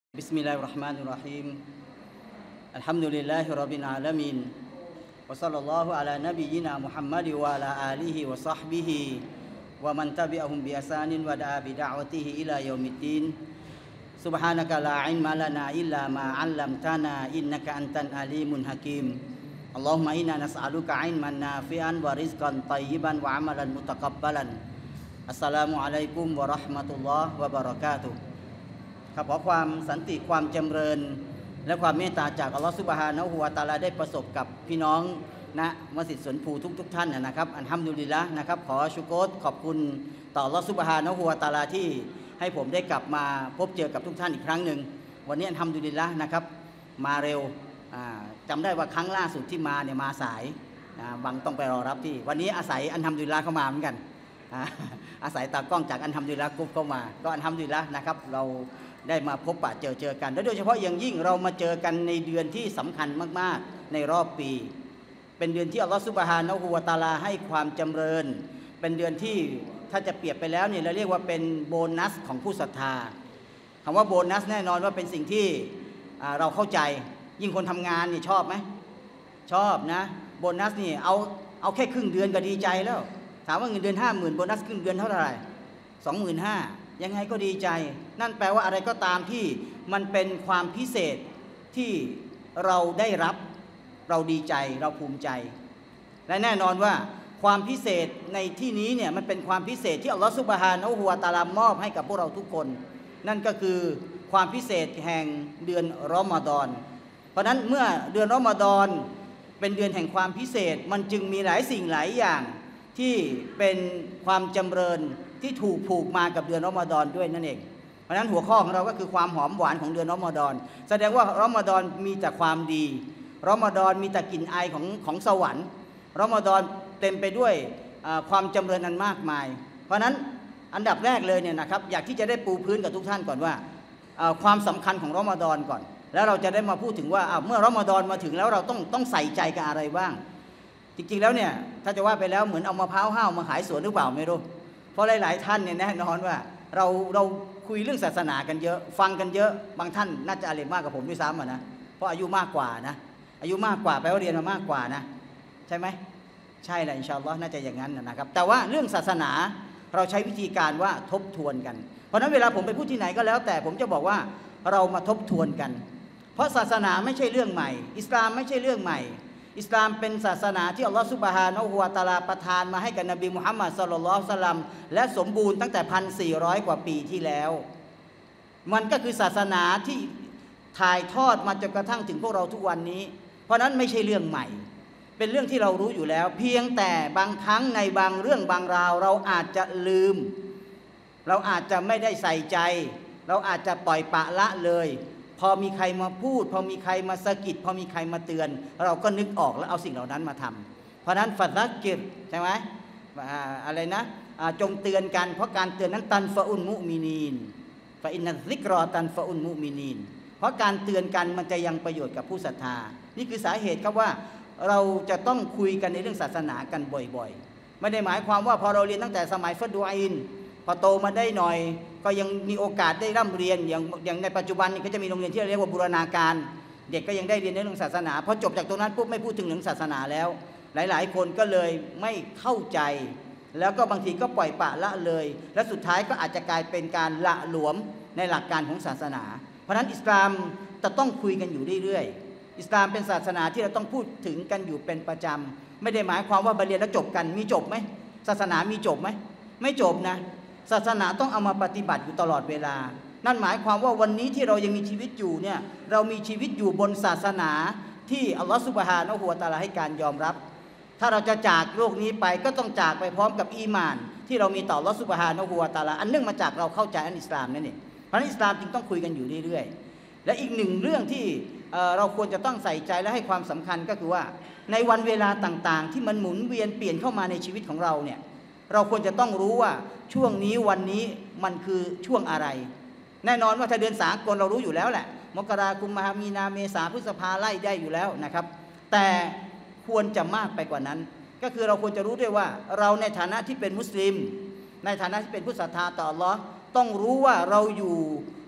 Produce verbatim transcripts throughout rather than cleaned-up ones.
بسم الله الرحمن الرحيم الحمد لله رب العالمين وصلى الله على نبينا محمد وعلى آله وصحبه ومن تبعهم بإحسان ودعا بدعوته إلى يوم الدين سبحانك لا علم لنا إلا ما علمتنا إنك أنت العليم الحكيم اللهم إنا نسألك علما نافعا ورزقا طيبا وعملا متقبلا السلام عليكم ورحمة الله وبركاتهขอความสันติความจำเริญและความเมตตาจากอัลลอฮฺซุบฮานะฮูวะตะอาลาได้ประสบกับพี่น้องณมัสยิดสวนภูทุกๆท่านนะครับอัลฮัมดุลิลละห์นะครับขอชุกรขอบคุณต่ออัลลอฮฺซุบฮานะฮูวะตะอาลาที่ให้ผมได้กลับมาพบเจอกับทุกท่านอีกครั้งหนึ่งวันนี้อัลฮัมดุลิลละห์นะครับมาเร็วจำได้ว่าครั้งล่าสุดที่มาเนี่ยมาสายบางต้องไปรอรับที่วันนี้อาศัยอัลฮัมดุลิลละห์เข้ามาเหมือนกันอาศัยตากล้องจากอัลฮัมดุลิลละห์กุ๊บเข้ามาก็อัลฮัมดุลิลละห์นะครับเราได้มาพบปะเจอเจอกันและโดยเฉพาะอย่างยิ่งเรามาเจอกันในเดือนที่สำคัญมากๆในรอบปีเป็นเดือนที่อัลลอฮฺซุบฮานะฮูวะตะอาลาให้ความจำเริญเป็นเดือนที่ถ้าจะเปรียบไปแล้วเนี่ยเราเรียกว่าเป็นโบนัสของผู้ศรัทธาคำว่าโบนัสแน่นอนว่าเป็นสิ่งที่เราเข้าใจยิ่งคนทำงานนี่ชอบไหมชอบนะโบนัสนี่เอาเอาแค่ครึ่งเดือนก็ดีใจแล้วถามว่าเงินเดือนห้าหมื่นโบนัสครึ่งเดือนเท่าไหร่สองหมื่นห้ายังไงก็ดีใจนั่นแปลว่าอะไรก็ตามที่มันเป็นความพิเศษที่เราได้รับเราดีใจเราภูมิใจและแน่นอนว่าความพิเศษในที่นี้เนี่ยมันเป็นความพิเศษที่อัลลอฮฺซุบฮานะฮูวะตะอาลามอบให้กับพวกเราทุกคนนั่นก็คือความพิเศษแห่งเดือนรอมฎอนเพราะนั้นเมื่อเดือนรอมฎอนเป็นเดือนแห่งความพิเศษมันจึงมีหลายสิ่งหลายอย่างที่เป็นความจำเริญที่ถูกผูกมากับเดือนรอมฎอนด้วยนั่นเองเพราะฉะนั้นหัวข้อของเราก็คือความหอมหวานของเดือนรอมฎอนแสดงว่ารอมฎอนมีแต่ความดีรอมฎอนมีแต่กลิ่นอายของของสวรรค์รอมฎอนเต็มไปด้วยความจำเริญอันมากมายเพราะฉะนั้นอันดับแรกเลยเนี่ยนะครับอยากที่จะได้ปูพื้นกับทุกท่านก่อนว่าความสำคัญของรอมฎอนก่อนแล้วเราจะได้มาพูดถึงว่าเมื่อรอมฎอนมาถึงแล้วเราต้องต้องใส่ใจกับอะไรบ้างจริงๆแล้วเนี่ยถ้าจะว่าไปแล้วเหมือนเอามะพร้าวห้าวมาขายสวนหรือเปล่าไม่รู้เพราะหลายๆท่านเนี่ยแน่นอนว่าเราเราคุยเรื่องศาสนากันเยอะฟังกันเยอะบางท่านน่าจะอาเลมมากกว่าผมด้วยซ้ำนะเพราะอายุมากกว่านะอายุมากกว่าแปลว่าเรียนมามากกว่านะใช่ไหมใช่แหละอินชาอัลลอฮ์น่าจะอย่างนั้นนะครับแต่ว่าเรื่องศาสนาเราใช้วิธีการว่าทบทวนกันเพราะฉะนั้นเวลาผมไปพูดที่ไหนก็แล้วแต่ผมจะบอกว่าเรามาทบทวนกันเพราะศาสนาไม่ใช่เรื่องใหม่อิสลามไม่ใช่เรื่องใหม่อิสลามเป็นศาสนาที่อัลลอฮฺซุบฮานะฮูวะตะอาลาประทานมาให้กับนบีมุฮัมมัดศ็อลลัลลอฮุอะลัยฮิวะซัลลัมและสมบูรณ์ตั้งแต่ หนึ่งพันสี่ร้อย กว่าปีที่แล้วมันก็คือศาสนาที่ถ่ายทอดมาจนกระทั่งถึงพวกเราทุกวันนี้เพราะนั้นไม่ใช่เรื่องใหม่เป็นเรื่องที่เรารู้อยู่แล้วเพียงแต่บางครั้งในบางเรื่องบางราวเราอาจจะลืมเราอาจจะไม่ได้ใส่ใจเราอาจจะปล่อยปละละเลยพอมีใครมาพูดพอมีใครมาสะกิดพอมีใครมาเตือนเราก็นึกออกแล้วเอาสิ่งเหล่านั้นมาทำเพราะนั้นฟะซักกิรใช่ไหมอะไรนะจงเตือนกันเพราะการเตือนนั้นตันฟะอุนมุมินีนฟะอินนัซซิกรอตันฟะอุนมุมินีนเพราะการเตือนกันมันจะยังประโยชน์กับผู้ศรัทธานี่คือสาเหตุครับว่าเราจะต้องคุยกันในเรื่องศาสนากันบ่อยๆไม่ได้หมายความว่าพอเราเรียนตั้งแต่สมัยฟัดดูอินพอโตมาได้หน่อยก็ยังมีโอกาสได้ร่ำเรียนอย่างอย่างในปัจจุบันนี้ก็จะมีโรงเรียนที่เรียกว่าบูรณาการเด็กก็ยังได้เรียนในเรื่องศาสนาพอจบจากตรงนั้นปุ๊บไม่พูดถึงเรื่องศาสนาแล้วหลายๆคนก็เลยไม่เข้าใจแล้วก็บางทีก็ปล่อยปละละเลยและสุดท้ายก็อาจจะกลายเป็นการละหลวมในหลักการของศาสนาเพราะฉะนั้นอิสลามจะต้องคุยกันอยู่เรื่อยๆอิสลามเป็นศาสนาที่เราต้องพูดถึงกันอยู่เป็นประจำไม่ได้หมายความว่าเรียนแล้วจบกันมีจบไหมศาสนามีจบไหมไม่จบนะศาสนาต้องเอามาปฏิบัติอยู่ตลอดเวลานั่นหมายความว่าวันนี้ที่เรายังมีชีวิตอยู่เนี่ยเรามีชีวิตอยู่บนศาสนาที่อัลลอฮฺซุบฮานะฮูวะตะอาลาให้การยอมรับถ้าเราจะจากโลกนี้ไปก็ต้องจากไปพร้อมกับอีหม่านที่เรามีต่ออัลลอฮฺซุบฮานะฮูวะตะอาลาอันเนื่องมาจากเราเข้าใจอันอิสลามนั่นเองเพราะฉะนั้นอิสลามจึงต้องคุยกันอยู่เรื่อยๆและอีกหนึ่งเรื่องที่เราควรจะต้องใส่ใจและให้ความสำคัญก็คือว่าในวันเวลาต่างๆที่มันหมุนเวียนเปลี่ยนเข้ามาในชีวิตของเราเนี่ยเราควรจะต้องรู้ว่าช่วงนี้วันนี้มันคือช่วงอะไรแน่นอนว่าถ้าเดือนสากลเรารู้อยู่แล้วแหละมกราคมมีนาเมษาพฤษภาไล่ได้อยู่แล้วนะครับแต่ควรจะมากไปกว่านั้นก็คือเราควรจะรู้ด้วยว่าเราในฐานะที่เป็นมุสลิมในฐานะที่เป็นผู้ศรัทธาต่ออัลเลาะห์ต้องรู้ว่าเราอยู่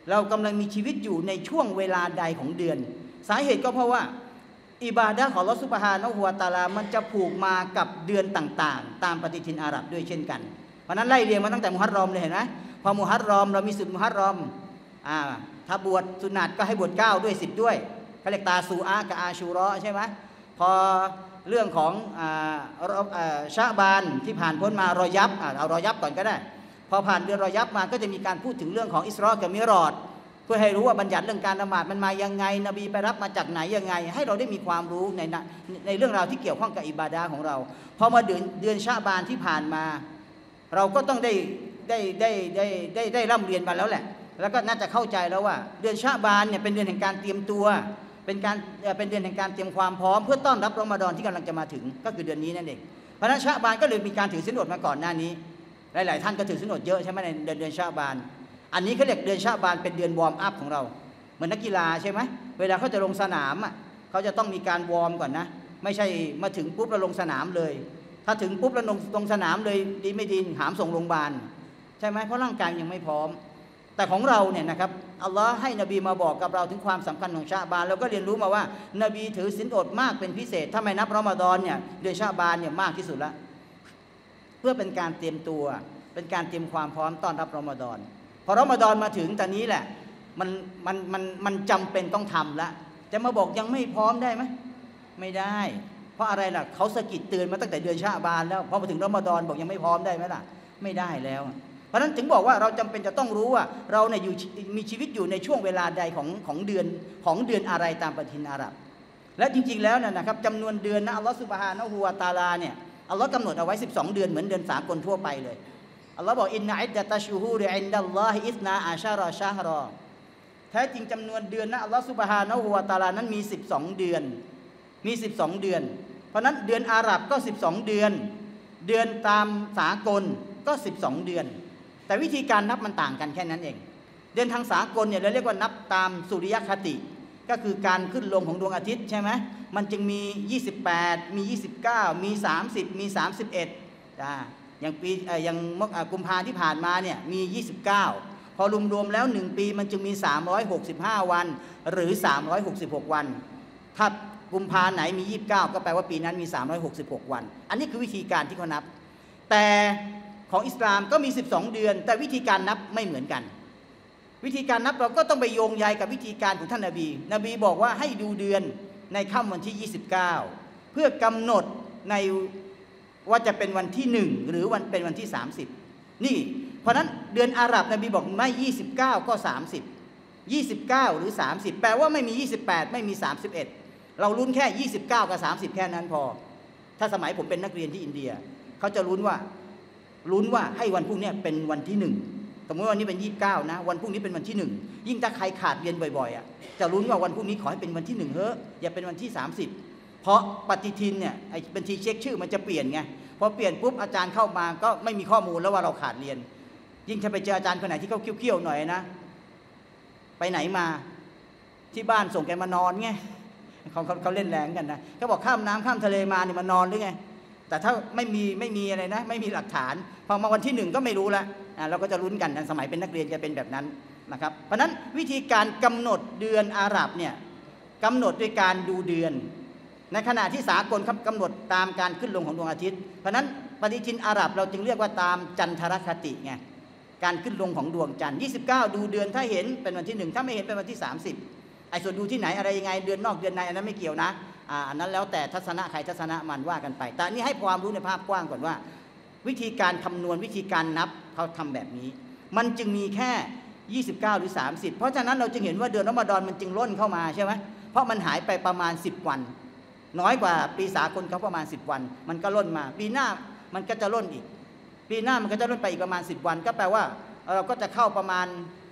เรากำลังมีชีวิตอยู่ในช่วงเวลาใดของเดือนสาเหตุก็เพราะว่าอิบาดะห์ของอัลเลาะห์ซุบฮานะฮูวะตะอาลามันจะผูกมากับเดือนต่างๆตามปฏิทินอาหรับด้วยเช่นกันเพราะนั้นไล่เรียงมาตั้งแต่มุฮัรรอมเลยเห็นไหมพอมุฮัรรอมเรามีสุดมุฮัรรอมอ่าถ้าบวชสุนัตก็ให้บวชเก้าด้วยสิบด้วยเขาเรียกตาซูอากับอาชูเราะห์ใช่ไหมพอเรื่องของอ่าอ่าชะบานที่ผ่านพ้นมารอยับเอารอยับก่อนก็ได้พอผ่านเดือนรอยับมาก็จะมีการพูดถึงเรื่องของอิสรอกับมิรอจเพื่อให้รู้ว่าบัญญัติเรื่องการละหมาดมันมายังไงนบีไปรับมาจากไหนยังไงให้เราได้มีความรู้ในในเรื่องราวที่เกี่ยวข้องกับอิบาดะห์ของเราพอมาเดือนเดือนชะบานที่ผ่านมาเราก็ต้องได้ได้ได้ได้ได้ได้ร่ำเรียนมาแล้วแหละแล้วก็น่าจะเข้าใจแล้วว่าเดือนชะบานเนี่ยเป็นเดือนแห่งการเตรียมตัวเป็นการเป็นเดือนแห่งการเตรียมความพร้อมเพื่อต้อนรับรอมฎอนที่กำลังจะมาถึงก็คือเดือนนี้นั่นเองเพราะฉะนั้นชะบานก็เลยมีการถือศีลอดมาก่อนหน้านี้หลายๆท่านก็ถือศีลอดเยอะใช่ไหมในเดือนเดือนชะบานอันนี้เขาเรียกเดือนชะบานเป็นเดือนวอร์มอัพของเราเหมือนนักกีฬาใช่ไหมเวลาเขาจะลงสนามอ่ะเขาจะต้องมีการวอร์มก่อนนะไม่ใช่มาถึงปุ๊บแล้วลงสนามเลยถ้าถึงปุ๊บแล้วลงลงสนามเลยดีไม่ดีหามส่งโรงพยาบาลใช่ไหมเพราะร่างกายยังไม่พร้อมแต่ของเราเนี่ยนะครับอัลลอฮ์ให้นบีมาบอกกับเราถึงความสำคัญของชะบานเราก็เรียนรู้มาว่านบีถือศีลอดมากเป็นพิเศษถ้าไม่นับรอมฎอนเนี่ยเดือนชะบานเนี่ยมากที่สุดละเพื่อเป็นการเตรียมตัวเป็นการเตรียมความพร้อมต้อนรับรอมฎอนพอรอมฎอนมาถึงตอนนี้แหละมันมันมันมันจำเป็นต้องทำละจะมาบอกยังไม่พร้อมได้ไหมไม่ได้เพราะอะไรล่ะเขาสะกิดเตือนมาตั้งแต่เดือนชะบานแล้วพอมาถึงรอมฎอนบอกยังไม่พร้อมได้ไหมล่ะไม่ได้แล้วเพราะฉะนั้นถึงบอกว่าเราจำเป็นจะต้องรู้ว่าเราเนี่ยอยู่มีชีวิตอยู่ในช่วงเวลาใดของของเดือนของเดือนอะไรตามปฏิทินอาหรับและจริงๆแล้วนะครับจำนวนเดือนนะอัลลอฮฺซุบฮานะฮูวะตะอาลาเนี่ยอัลลอฮฺกำหนดเอาไว้สิบสองเดือนเหมือนเดือนสากลทั่วไปเลยอัลลอฮฺบอกอินนะอิดดะตัชชูฮูริอินดัลลอฮิอิสนาอาชาราชาฮรอแท้จริงจำนวนเดือนนะอัลลอฮฺซุบฮานะฮูวะตะอาลานั้นมีสิบสองเดือนมีสิบสองเดือนเพราะนั้นเดือนอาหรับก็สิบสองเดือนเดือนตามสากลก็สิบสองเดือนแต่วิธีการนับมันต่างกันแค่นั้นเองเดือนทางสากลเนี่ยเราเรียกว่านับตามสุริยคติก็คือการขึ้นลงของดวงอาทิตย์ใช่ไหมมันจึงมียี่สิบแปดมียี่สิบเก้ามีสามสิบมีสามสิบเอ็ดอ่าอย่างปีอย่างกุมภาที่ผ่านมาเนี่ยมียี่สิบเก้าพอรวมๆแล้วหนึ่งปีมันจึงมีสามร้อยหกสิบห้าวันหรือสามร้อยหกสิบหกวันถ้ากุมภาไหนมียี่สิบเก้าก็แปลว่าปีนั้นมีสามร้อยหกสิบหกวันอันนี้คือวิธีการที่เขานับแต่ของอิสลามก็มีสิบสองเดือนแต่วิธีการนับไม่เหมือนกันวิธีการนับเราก็ต้องไปโยงใยกับวิธีการของท่านนบีนบีบอกว่าให้ดูเดือนในค่ำวันที่ยี่สิบเก้าเพื่อกำหนดในว่าจะเป็นวันที่หนึ่งหรือวันเป็นวันที่สามสิบนี่เพราะนั้นเดือนอาหรับนบีบอกไม่ยี่สิบเก้าก็สามสิบ ยี่สิบเก้าหรือสามสิบแปลว่าไม่มียี่สิบแปดไม่มีสามสิบเอ็ดเราลุ้นแค่ยี่สิบเก้ากับสามสิบแค่นั้นพอถ้าสมัยผมเป็นนักเรียนที่อินเดียเขาจะลุ้นว่าลุ้นว่าให้วันพรุ่งนี้เป็นวันที่หนึ่งสมมติวันนี้เป็นยี่สิบเก้านะวันพรุ่งนี้เป็นวันที่หนึ่งยิ่งถ้าใครขาดเรียนบ่อยๆอ่ะจะลุ้นว่าวันพรุ่งนี้ขอให้เป็นวันที่หนึ่งเฮ้ยอย่าเป็นวันที่สามสิบเพราะปฏิทินเนี่ยไอ้บัญชีเช็คชื่อมันจะเปลี่ยนไงพอเปลี่ยนปุ๊บอาจารย์เข้ามาก็ไม่มีข้อมูลแล้วว่าเราขาดเรียนยิ่งถ้าไปเจออาจารย์คนไหนที่เขาเคี้ยวๆหน่อยนะไปไหนมาที่บ้านส่งแกมานอนไงเขาเขาเขาเล่นแรงกันนะเขาบอกข้ามน้ำข้ามทะเลมาเนี่ยมานอนหรือไงแต่ถ้าไม่มีไม่มีอะไรนะไม่มีหลักฐานพอมาวันที่หนึ่งก็ไม่รู้ละเราก็จะลุ้นกันสมัยเป็นนักเรียนจะเป็นแบบนั้นนะครับเพราะนั้นวิธีการกำหนดเดือนอาหรับเนี่ยกำหนดด้วยการดูเดือนในขณะที่สากลกำหนดตามการขึ้นลงของดวงอาทิตย์เพราะนั้นปฏิทินอาหรับเราจึงเรียกว่าตามจันทรคติไงการขึ้นลงของดวงจันทร์ยี่สิบเก้าดูเดือนถ้าเห็นเป็นวันที่หนึ่งถ้าไม่เห็นเป็นวันที่สามสิบไอ้ส่วนดูที่ไหนอะไรยังไงเดือนนอกเดือนในอันนั้นไม่เกี่ยวนะอ่าอันนั้นแล้วแต่ทัศนะใครทัศนะมันว่ากันไปแต่นี่ให้ความรู้ในภาพกว้างก่อนว่าวิธีการคำนวณวิธีการนับเขาทำแบบนี้มันจึงมีแค่ยี่สิบเก้าหรือสามสิบเพราะฉะนั้นเราจึงเห็นว่าเดือนรอมฎอนมันจึงล่นเข้ามาใช่ไหมเพราะมันหายไปประมาณสิบวันน้อยกว่าปีสากลเขาประมาณสิบวันมันก็ล่นมาปีหน้ามันก็จะล่นอีกปีหน้ามันก็จะล่นไปอีกประมาณสิบวันก็แปลว่าเราก็จะเข้าประมาณ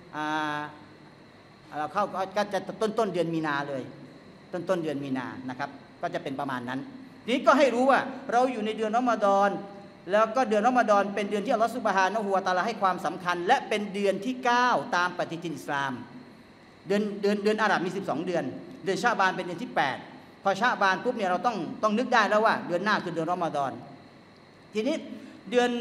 เราเข้าก็จะต้นต้นเดือนมีนาเลยต้นต้นเดือนมีนานะครับก็จะเป็นประมาณนั้นทีนี้ก็ให้รู้ว่าเราอยู่ในเดือนรอมฎอนแล้วก็เดือนรอมฎอนเป็นเดือนที่อัลลอฮฺซุบฮานะฮูวะตะอาลาให้ความสำคัญและเป็นเดือนที่เก้าตามปฏิทินอิสลามเดือนเดือนเดือนอาหรับมีสิบสองเดือนเดือนชะบานเป็นเดือนที่แปดพอชะบานปุ๊บเนี่ยเราต้องต้องนึกได้แล้วว่าเดือนหน้าคือเดือนรอมฎอนทีนี้เดือน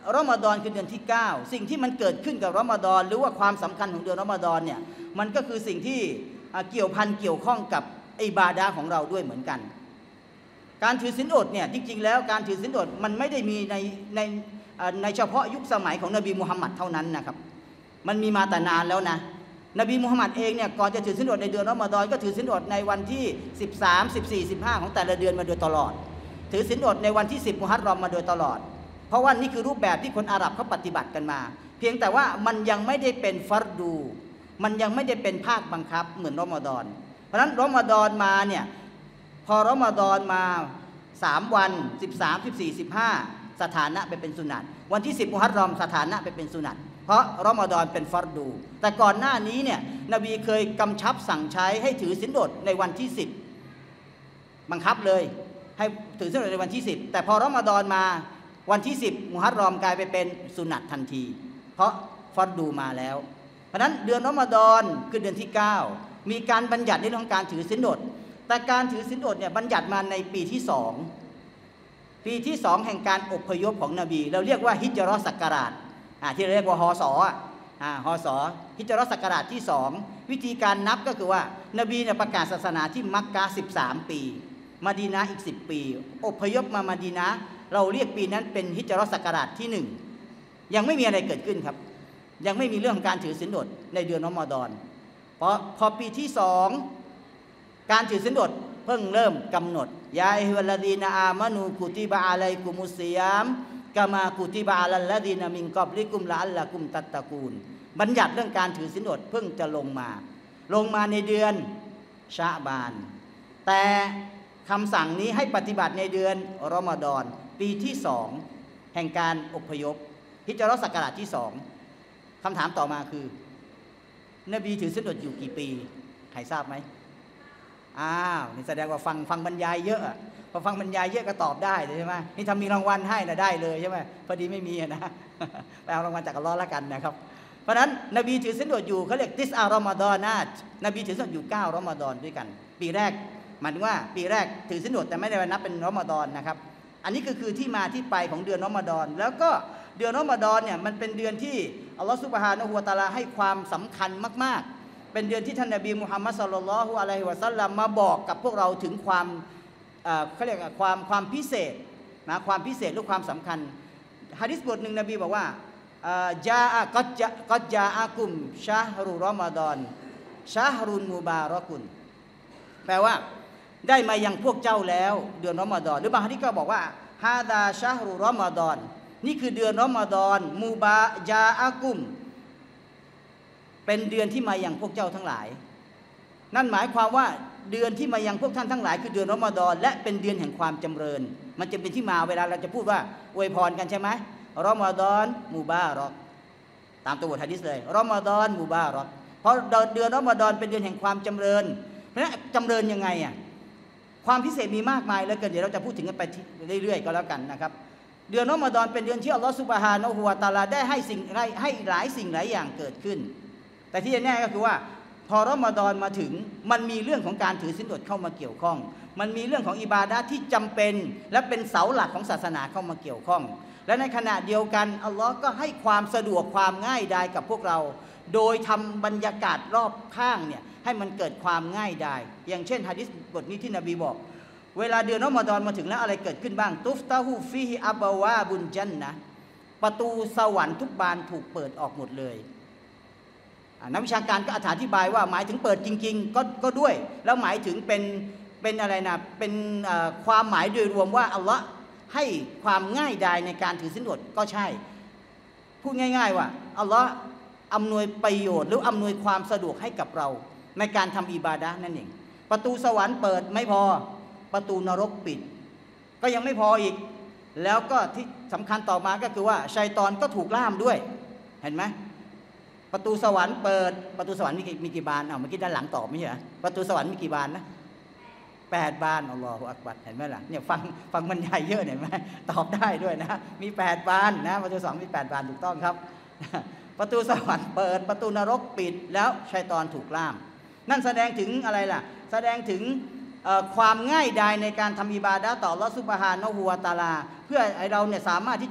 รอมฎอนคือเดือนที่เก้าสิ่งที่มันเกิดขึ้นกับรอมฎอนหรือว่าความสำคัญของเดือนรอมฎอนเนี่ยมันก็คือสิ่งที่เกี่ยวพันเกี่ยวข้องกับอิบาดะห์ของเราด้วยเหมือนกันการถือศีลอดเนี่ยจริงๆแล้วการถือศีลอดมันไม่ได้มีในในในเฉพาะยุคสมัยของนบีมุฮัมมัดเท่านั้นนะครับมันมีมาแต่นานแล้วนะนบีมุฮัมมัดเองเนี่ยก่อนจะถือศีลอดในเดือนรอมฎอนก็ถือศีลอดในวันที่สิบสาม สิบสี่ สิบห้าของแต่ละเดือนมาโดยตลอดถือศีลอดในวันที่สิบมุฮัรรอมมาโดยตลอดเพราะว่านี่คือรูปแบบที่คนอาหรับเขาปฏิบัติกันมาเพียงแต่ว่ามันยังไม่ได้เป็นฟัรดูมันยังไม่ได้เป็นภาคบังคับเหมือนรอมฎอนเพราะฉะนั้นรอมฎอนมาเนี่ยพอรอมฎอนมาสามวันสิบสาม สิบสี่ สิบห้าสถานะไปเป็นสุนัตวันที่สิบมุฮัรรอมสถานะไปเป็นสุนัตเพราะรอมฎอนเป็นฟัรดูแต่ก่อนหน้านี้เนี่ยนบีเคยกำชับสั่งใช้ให้ถือศีลอดในวันที่สิบบังคับเลยให้ถือศีลอดในวันที่สิบแต่พอรอมฎอนมาวันที่สิบมุฮัรรอมกลายไปเป็นสุนัตทันทีเพราะฟัรดูมาแล้วเพราะฉะนั้นเดือนรอมฎอนคือเดือนที่เก้ามีการบัญญัติในเรื่องของการถือศีลอดแต่การถือศีลอดเนี่ยบัญญัติมาในปีที่สองปีที่สองแห่งการอพยพของนบีเราเรียกว่าฮิจเราะห์ศักราชที่เรียกว่าฮศอ่าฮศฮิจเราะห์ศักราชที่สองวิธีการนับก็คือว่านบีเนี่ยประกาศศาสนาที่มักกะห์สิบสามปีมะดีนะห์อีกสิบปีอพยพมามะดีนะห์เราเรียกปีนั้นเป็นฮิจเราะห์ศักราชที่หนึ่งยังไม่มีอะไรเกิดขึ้นครับยังไม่มีเรื่องของการถือศีลอดในเดือนรอมฎอนพอพอปีที่สองการถือศีลอดเพิ่งเริ่มกำหนดยาอัยฮิวัลลดีนอามานูกุติบะอะลัยกุมุสซิยามกะมากุติบะอะลัลลดีนมินกับลิกุมละอัลละกุมตัตตะกูนบัญญัติเรื่องการถือศีลอดเพิ่งจะลงมาลงมาในเดือนชะบานแต่คำสั่งนี้ให้ปฏิบัติในเดือนรอมฎอนปีที่สองแห่งการอพยพฮิจเราะห์ศักราชที่สองคำถามต่อมาคือนบีถือศีลอดอยู่กี่ปีใครทราบไหมอ้าวนี่แสดงว่าฟังฟังบรรยายเยอะพอฟังบรรยายเยอะก็ตอบได้ใช่ไหมนี่ทำมีรางวัลให้นะได้เลยใช่ไหมพอดีไม่มีนะไปเอารางวัลจากอัลเลาะห์ละกันนะครับเพราะฉะนั้นนบีถือศีลอดอยู่เขาเรียกติสอารอมฎอนาตนบีถือศีลอดอยู่เก้ารอมฎอนด้วยกันปีแรกหมายถึงว่าปีแรกถือศีลอดแต่ไม่ได้นับเป็นรอมฎอนนะครับอันนี้ก็คือที่มาที่ไปของเดือนรอมฎอนแล้วก็เดือนรอมฎอนเนี่ยมันเป็นเดือนที่อัลลอฮฺซุบฮานะฮูวะตะอาลาให้ความสำคัญมากๆเป็นเดือนที่ท่านนบีมุฮัมมัดศ็อลลัลลอฮุอะลัยฮิวะซัลลัมมาบอกกับพวกเราถึงความเขาเรียกความความพิเศษนะความพิเศษหรือความสำคัญหะดีษบทหนึ่งนบีบอกว่าจาอะกัจจะกัจจาอะกุมชะฮรุรอมฎอนชะฮรุนมุบารักุนแปลว่าได้มายังพวกเจ้าแล้วเดือนรอมฎอนหรือบางหะดีษก็บอกว่าฮาดาชะฮรุรอมฎอนนี่คือเดือนรอมฎอนมุบาจาอะกุมเป็นเดือนที่มายังพวกเจ้าทั้งหลายนั่นหมายความว่าเดือนที่มายังพวกท่านทั้งหลายคือเดือนรอมฎอนและเป็นเดือนแห่งความจำเริญมันจะเป็นที่มาเวลาเราจะพูดว่าอวยพรกันใช่ไหมรอมฎอนมุบารักตามตัวบทหะดีษเลยรอมฎอนมุบารักเพราะเดือนรอมฎอนเป็นเดือนแห่งความจำเริญเพราะฉะนั้นจำเริญยังไงอ่ะความพิเศษมีมากมายแล้วกันเดี๋ยวเราจะพูดถึงกันไปเรื่อยๆก็แล้วกันนะครับเดือนรอมฎอนเป็นเดือนที่อัลลอฮฺซุบฮานะฮูวะตะอาลาได้ให้สิ่งให้หลายสิ่งหลายอย่างเกิดขึ้นแต่ที่แน่ก็คือว่าพอรอมฎอนมาถึงมันมีเรื่องของการถือศีลอดเข้ามาเกี่ยวข้องมันมีเรื่องของอิบาดะห์ที่จำเป็นและเป็นเสาหลักของศาสนาเข้ามาเกี่ยวข้องและในขณะเดียวกันอัลลอฮ์ก็ให้ความสะดวกความง่ายดายกับพวกเราโดยทำบรรยากาศรอบข้างเนี่ยให้มันเกิดความง่ายดายอย่างเช่นหะดีษบทนี้ที่นบีบอกเวลาเดือนรอมฎอนมาถึงแล้วอะไรเกิดขึ้นบ้างตุฟตาฮูฟีฮิอับวาบุนจันนะประตูสวรรค์ทุกบานถูกเปิดออกหมดเลยนักวิชาการก็อธิบายว่าหมายถึงเปิดจริงๆก็ก็ด้วยแล้วหมายถึงเป็นเป็นอะไรนะเป็นความหมายโดยรวมว่าอัลลอฮ์ให้ความง่ายดายในการถือศีลอดก็ใช่พูดง่ายๆว่าอัลลอฮ์อำนวยประโยชน์หรืออำนวยความสะดวกให้กับเราในการทำอิบาดะห์นั่นเองประตูสวรรค์เปิดไม่พอประตูนรกปิดก็ยังไม่พออีกแล้วก็ที่สำคัญต่อมาก็คือว่าชัยฏอนก็ถูกล่ามด้วยเห็นไหมประตูสวรรค์เปิดประตูสวรรค์มีมีกี่บานเอาเมื่อกี้ด้านหลังตอบไม่ใช่เหรอประตูสวรรค์มีกี่บานนะแปดบานอัลลอฮฺอักบัรเห็นไหมล่ะเนี่ยฟังฟังบรรยายเยอะเห็นไหมตอบได้ด้วยนะมีแปดบานนะประตูสองมีแปดบานถูกต้องครับประตูสวรรค์เปิดประตูนรกปิดแล้วชัยฏอนถูกล่ามนั่นแสดงถึงอะไรล่ะแสดงถึงความง่ายดายในการทำอิบาดะห์ต่ออัลเลาะห์ซุบฮานะฮูวะตะอาลาเพื่อให้เราเนี่ยสามารถที่จะ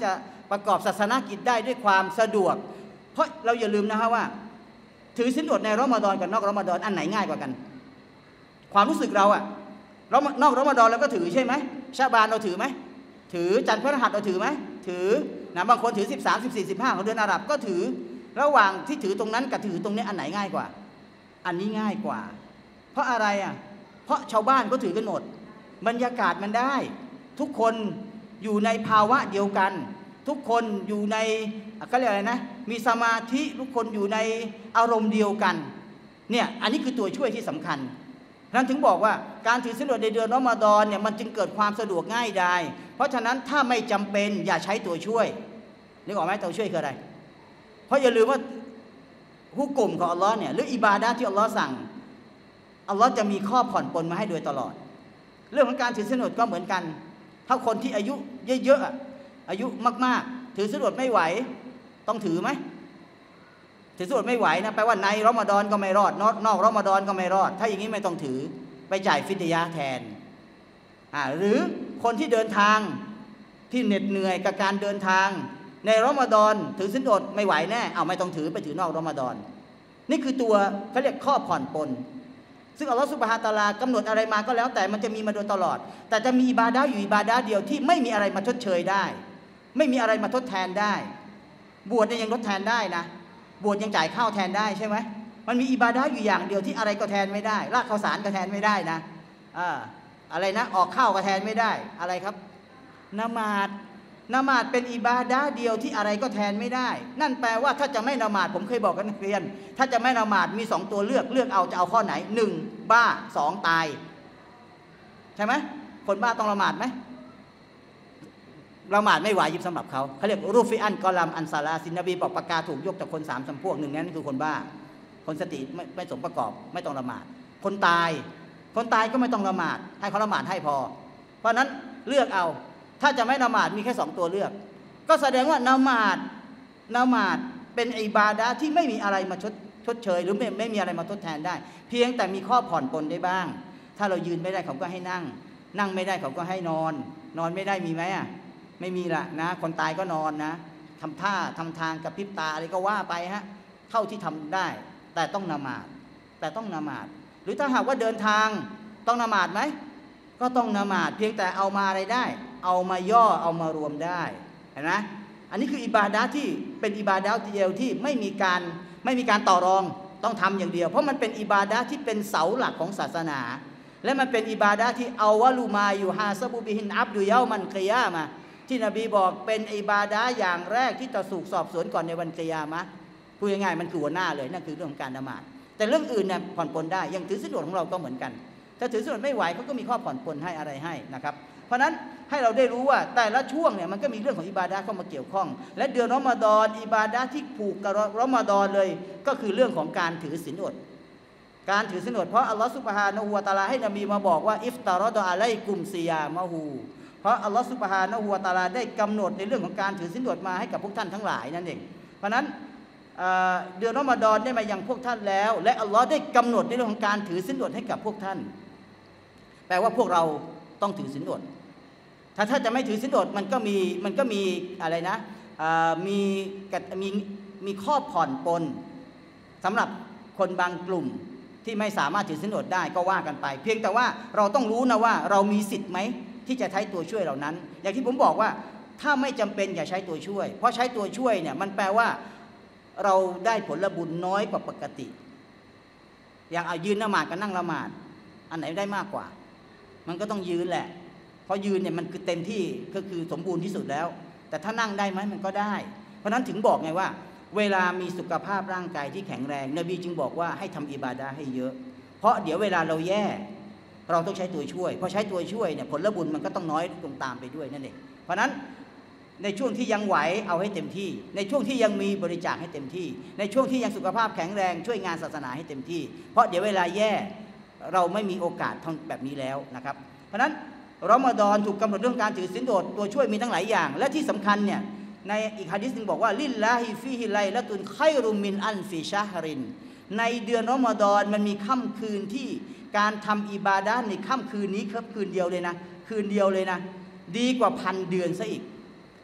ประกอบศาสนกิจได้ด้วยความสะดวกเพราะเราอย่าลืมนะฮะว่าถือศีลอดในรอมฎอนกับนอกรอมฎอนอันไหนง่ายกว่ากันความรู้สึกเราอะนอกรอมฎอนเราก็ถือใช่ไหมชาบานเราถือไหมถือจันทร์พฤหัสเราถือไหมถือนะบางคนถือสิบสาม สิบสี่ สิบห้าของเดือนอาหรับก็ถือระหว่างที่ถือตรงนั้นกับถือตรงนี้อันไหนง่ายกว่าอันนี้ง่ายกว่าเพราะอะไรอ่ะเพราะชาวบ้านก็ถือกันหมดบรรยากาศมันได้ทุกคนอยู่ในภาวะเดียวกันทุกคนอยู่ในก็เรียกอะไรนะมีสมาธิทุกคนอยู่ในอารมณ์เดียวกันเนี่ยอันนี้คือตัวช่วยที่สำคัญนั้นถึงบอกว่าการถือศีลอดในเดือนรอมฎอนเนี่ยมันจึงเกิดความสะดวกง่ายดายเพราะฉะนั้นถ้าไม่จำเป็นอย่าใช้ตัวช่วยนึกออกไหมตัวช่วยคืออะไรเพราะอย่าลืมว่าฮุกกลมของอัลลอฮ์เนี่ยหรืออิบาดะห์ที่อัลลอฮ์สั่งอัลลอฮ์จะมีข้อผ่อนปลนมาให้โดยตลอดเรื่องของการถือศีลอดก็เหมือนกันถ้าคนที่อายุเยอะๆอายุมากๆถือศีลอดไม่ไหวต้องถือไหมถือศีลอดไม่ไหวนะแปลว่าในรอมฎอนก็ไม่รอดนอกนอกรอมฎอนก็ไม่รอดถ้าอย่างนี้ไม่ต้องถือไปจ่ายฟิดยะห์แทนอ่าหรือคนที่เดินทางที่เหน็ดเหนื่อยกับการเดินทางในรอมฎอนถือศีลอดไม่ไหวแน่เอาไม่ต้องถือไปถือนอกรอมฎอนนี่คือตัวเขาเรียกข้อผ่อนปลนซึ่งอัลลอฮฺซุบฮานะฮูวะตะอาลากำหนดอะไรมาก็แล้วแต่มันจะมีมาโดยตลอดแต่จะมีอิบาดะห์อยู่อิบาดะห์เดียวที่ไม่มีอะไรมาชดเชยได้ไม่มีอะไรมาทดแทนได้บวชเนี่ยยังทดแทนได้นะบวชยังจ่ายข้าวแทนได้ใช่ไหมมันมีอิบาดะห์อยู่อย่างเดียวที่อะไรก็แทนไม่ได้ลากข้าวสารก็แทนไม่ได้นะอ่าอะไรนะออกข้าวก็แทนไม่ได้อะไรครับละหมาดละหมาดเป็นอิบาดะห์เดียวที่อะไรก็แทนไม่ได้นั่นแปลว่าถ้าจะไม่ละหมาดผมเคยบอกกับนักเรียนถ้าจะไม่ละหมาดมีสองตัวเลือกเลือกเอาจะเอาข้อไหนหนึ่งบ้าสองตายใช่ไหมคนบ้าต้องละหมาดไหมละหมาดไม่วาญิบสำหรับเขาเขาเรียกรูฟิอันกอลัมอันซาลาสินนบีบอกปากกาถูกยกจากคนสามจำพวกหนึ่งนั้นคือคนบ้าคนสติไม่ไม่สมประกอบไม่ต้องละหมาดคนตายคนตายก็ไม่ต้องละหมาดให้เขาละหมาดให้พอเพราะนั้นเลือกเอาถ้าจะไม่ละหมาดมีแค่สองตัวเลือกก็แสดงว่าละหมาดละหมาดเป็นอิบาดะห์ที่ไม่มีอะไรมาชดชดเชยหรือไม่ไม่มีอะไรมาทดแทนได้เพียงแต่มีข้อผ่อนปลนได้บ้างถ้าเรายืนไม่ได้เขาก็ให้นั่งนั่งไม่ได้เขาก็ให้นอนนอนไม่ได้มีไหมอ่ะไม่มีละนะคนตายก็นอนนะทำท่าทำทางกระพริบตาอะไรก็ว่าไปฮะเท่าที่ทำได้แต่ต้องละหมาดแต่ต้องละหมาดหรือถ้าหากว่าเดินทางต้องละหมาดไหมก็ต้องละหมาดเพียงแต่เอามาอะไรได้เอามาย่อเอามารวมได้เห็นไหมอันนี้คืออิบาดะห์ที่เป็นอิบาดะห์เดียวที่ไม่มีการไม่มีการต่อรองต้องทำอย่างเดียวเพราะมันเป็นอิบาดะห์ที่เป็นเสาหลักของศาสนาและมันเป็นอิบาดะห์ที่เอาวะลูมาอยู่ฮาซาบุบิฮินอับดุเยามันกิยามะห์ที่นบีบอกเป็นอิบาดะห์อย่างแรกที่จะถูกสอบสวนก่อนในวันกิยามะห์พูดง่ายๆมันคือหัวหน้าเลยนั่นคือเรื่องของการละหมาดแต่เรื่องอื่นเนี่ยผ่อนปลนได้อย่างถือศีลอดของเราก็เหมือนกันถ้าถือศีลอดไม่ไหวเขาก็มีข้อผ่อนปลนให้อะไรให้นะครับเพราะนั้นให้เราได้รู้ว่าแต่ละช่วงเนี่ยมันก็มีเรื่องของอิบาดะห์เข้ามาเกี่ยวข้องและเดือนรอมฎอนอิบาดะห์ที่ผูกกับรอมฎอนเลยก็คือเรื่องของการถือศีลอดการถือศีลอดเพราะอัลลอฮฺซุบฮานะฮูวะตะอาลาให้นบีมาบอกว่าอิฟตารอดอะลัยกุมซิยามะฮูเพราะอัลลอฮฺซุบฮานะฮูวะตะอาลาได้กำหนดในเรื่องของการถือศีลอดมาให้กับพวกท่านทั้งหลายนั่นเองเพราะนั้นเดือนรอมฎอนได้มายังพวกท่านแล้วและอัลลอฮ์ได้กำหนดในเรื่องของการถือศีลอดให้กับพวกท่านแปลว่าพวกเราต้องถือศีลอดถ้าถ้าจะไม่ถือศีลอดมันก็มีมันก็มีอะไรนะมีมีมีข้อผ่อนปลนสำหรับคนบางกลุ่มที่ไม่สามารถถือศีลอดได้ก็ว่ากันไปเพียงแต่ว่าเราต้องรู้นะว่าเรามีสิทธิ์ไหมที่จะใช้ตัวช่วยเหล่านั้นอย่างที่ผมบอกว่าถ้าไม่จำเป็นอย่าใช้ตัวช่วยเพราะใช้ตัวช่วยเนี่ยมันแปลว่าเราได้ผลบุญน้อยกว่าปกติอย่างเอายืนละหมาดกับนั่งละหมาดอันไหนได้มากกว่ามันก็ต้องยืนแหละเพราะยืนเนี่ยมันคือเต็มที่ก็คือสมบูรณ์ที่สุดแล้วแต่ถ้านั่งได้ไหมมันก็ได้เพราะนั้นถึงบอกไงว่าเวลามีสุขภาพร่างกายที่แข็งแรงนบีจึงบอกว่าให้ทำอิบาดะห์ให้เยอะเพราะเดี๋ยวเวลาเราแย่เราต้องใช้ตัวช่วยพอใช้ตัวช่วยเนี่ยผลบุญมันก็ต้องน้อยลงตามไปด้วยนั่นเองเพราะนั้นในช่วงที่ยังไหวเอาให้เต็มที่ในช่วงที่ยังมีบริจาคให้เต็มที่ในช่วงที่ยังสุขภาพแข็งแรงช่วยงานศาสนาให้เต็มที่เพราะเดี๋ยวเวลาแย่เราไม่มีโอกาสทำแบบนี้แล้วนะครับเพราะนั้นรอมฎอนถูกกำหนดเรื่องการถือศีลอดตัวช่วยมีทั้งหลายอย่างและที่สำคัญเนี่ยในอีกหะดีษนึงบอกว่าลิลลาฮิฟีฮิไลละตุนไครุมมินอันฟิชะฮรินในเดือนรอมฎอนมันมีค่ำคืนที่การทำอิบาดะห์ในค่ำคืนนี้ครับคืนเดียวเลยนะคืนเดียวเลยนะดีกว่าพันเดือนซะอีก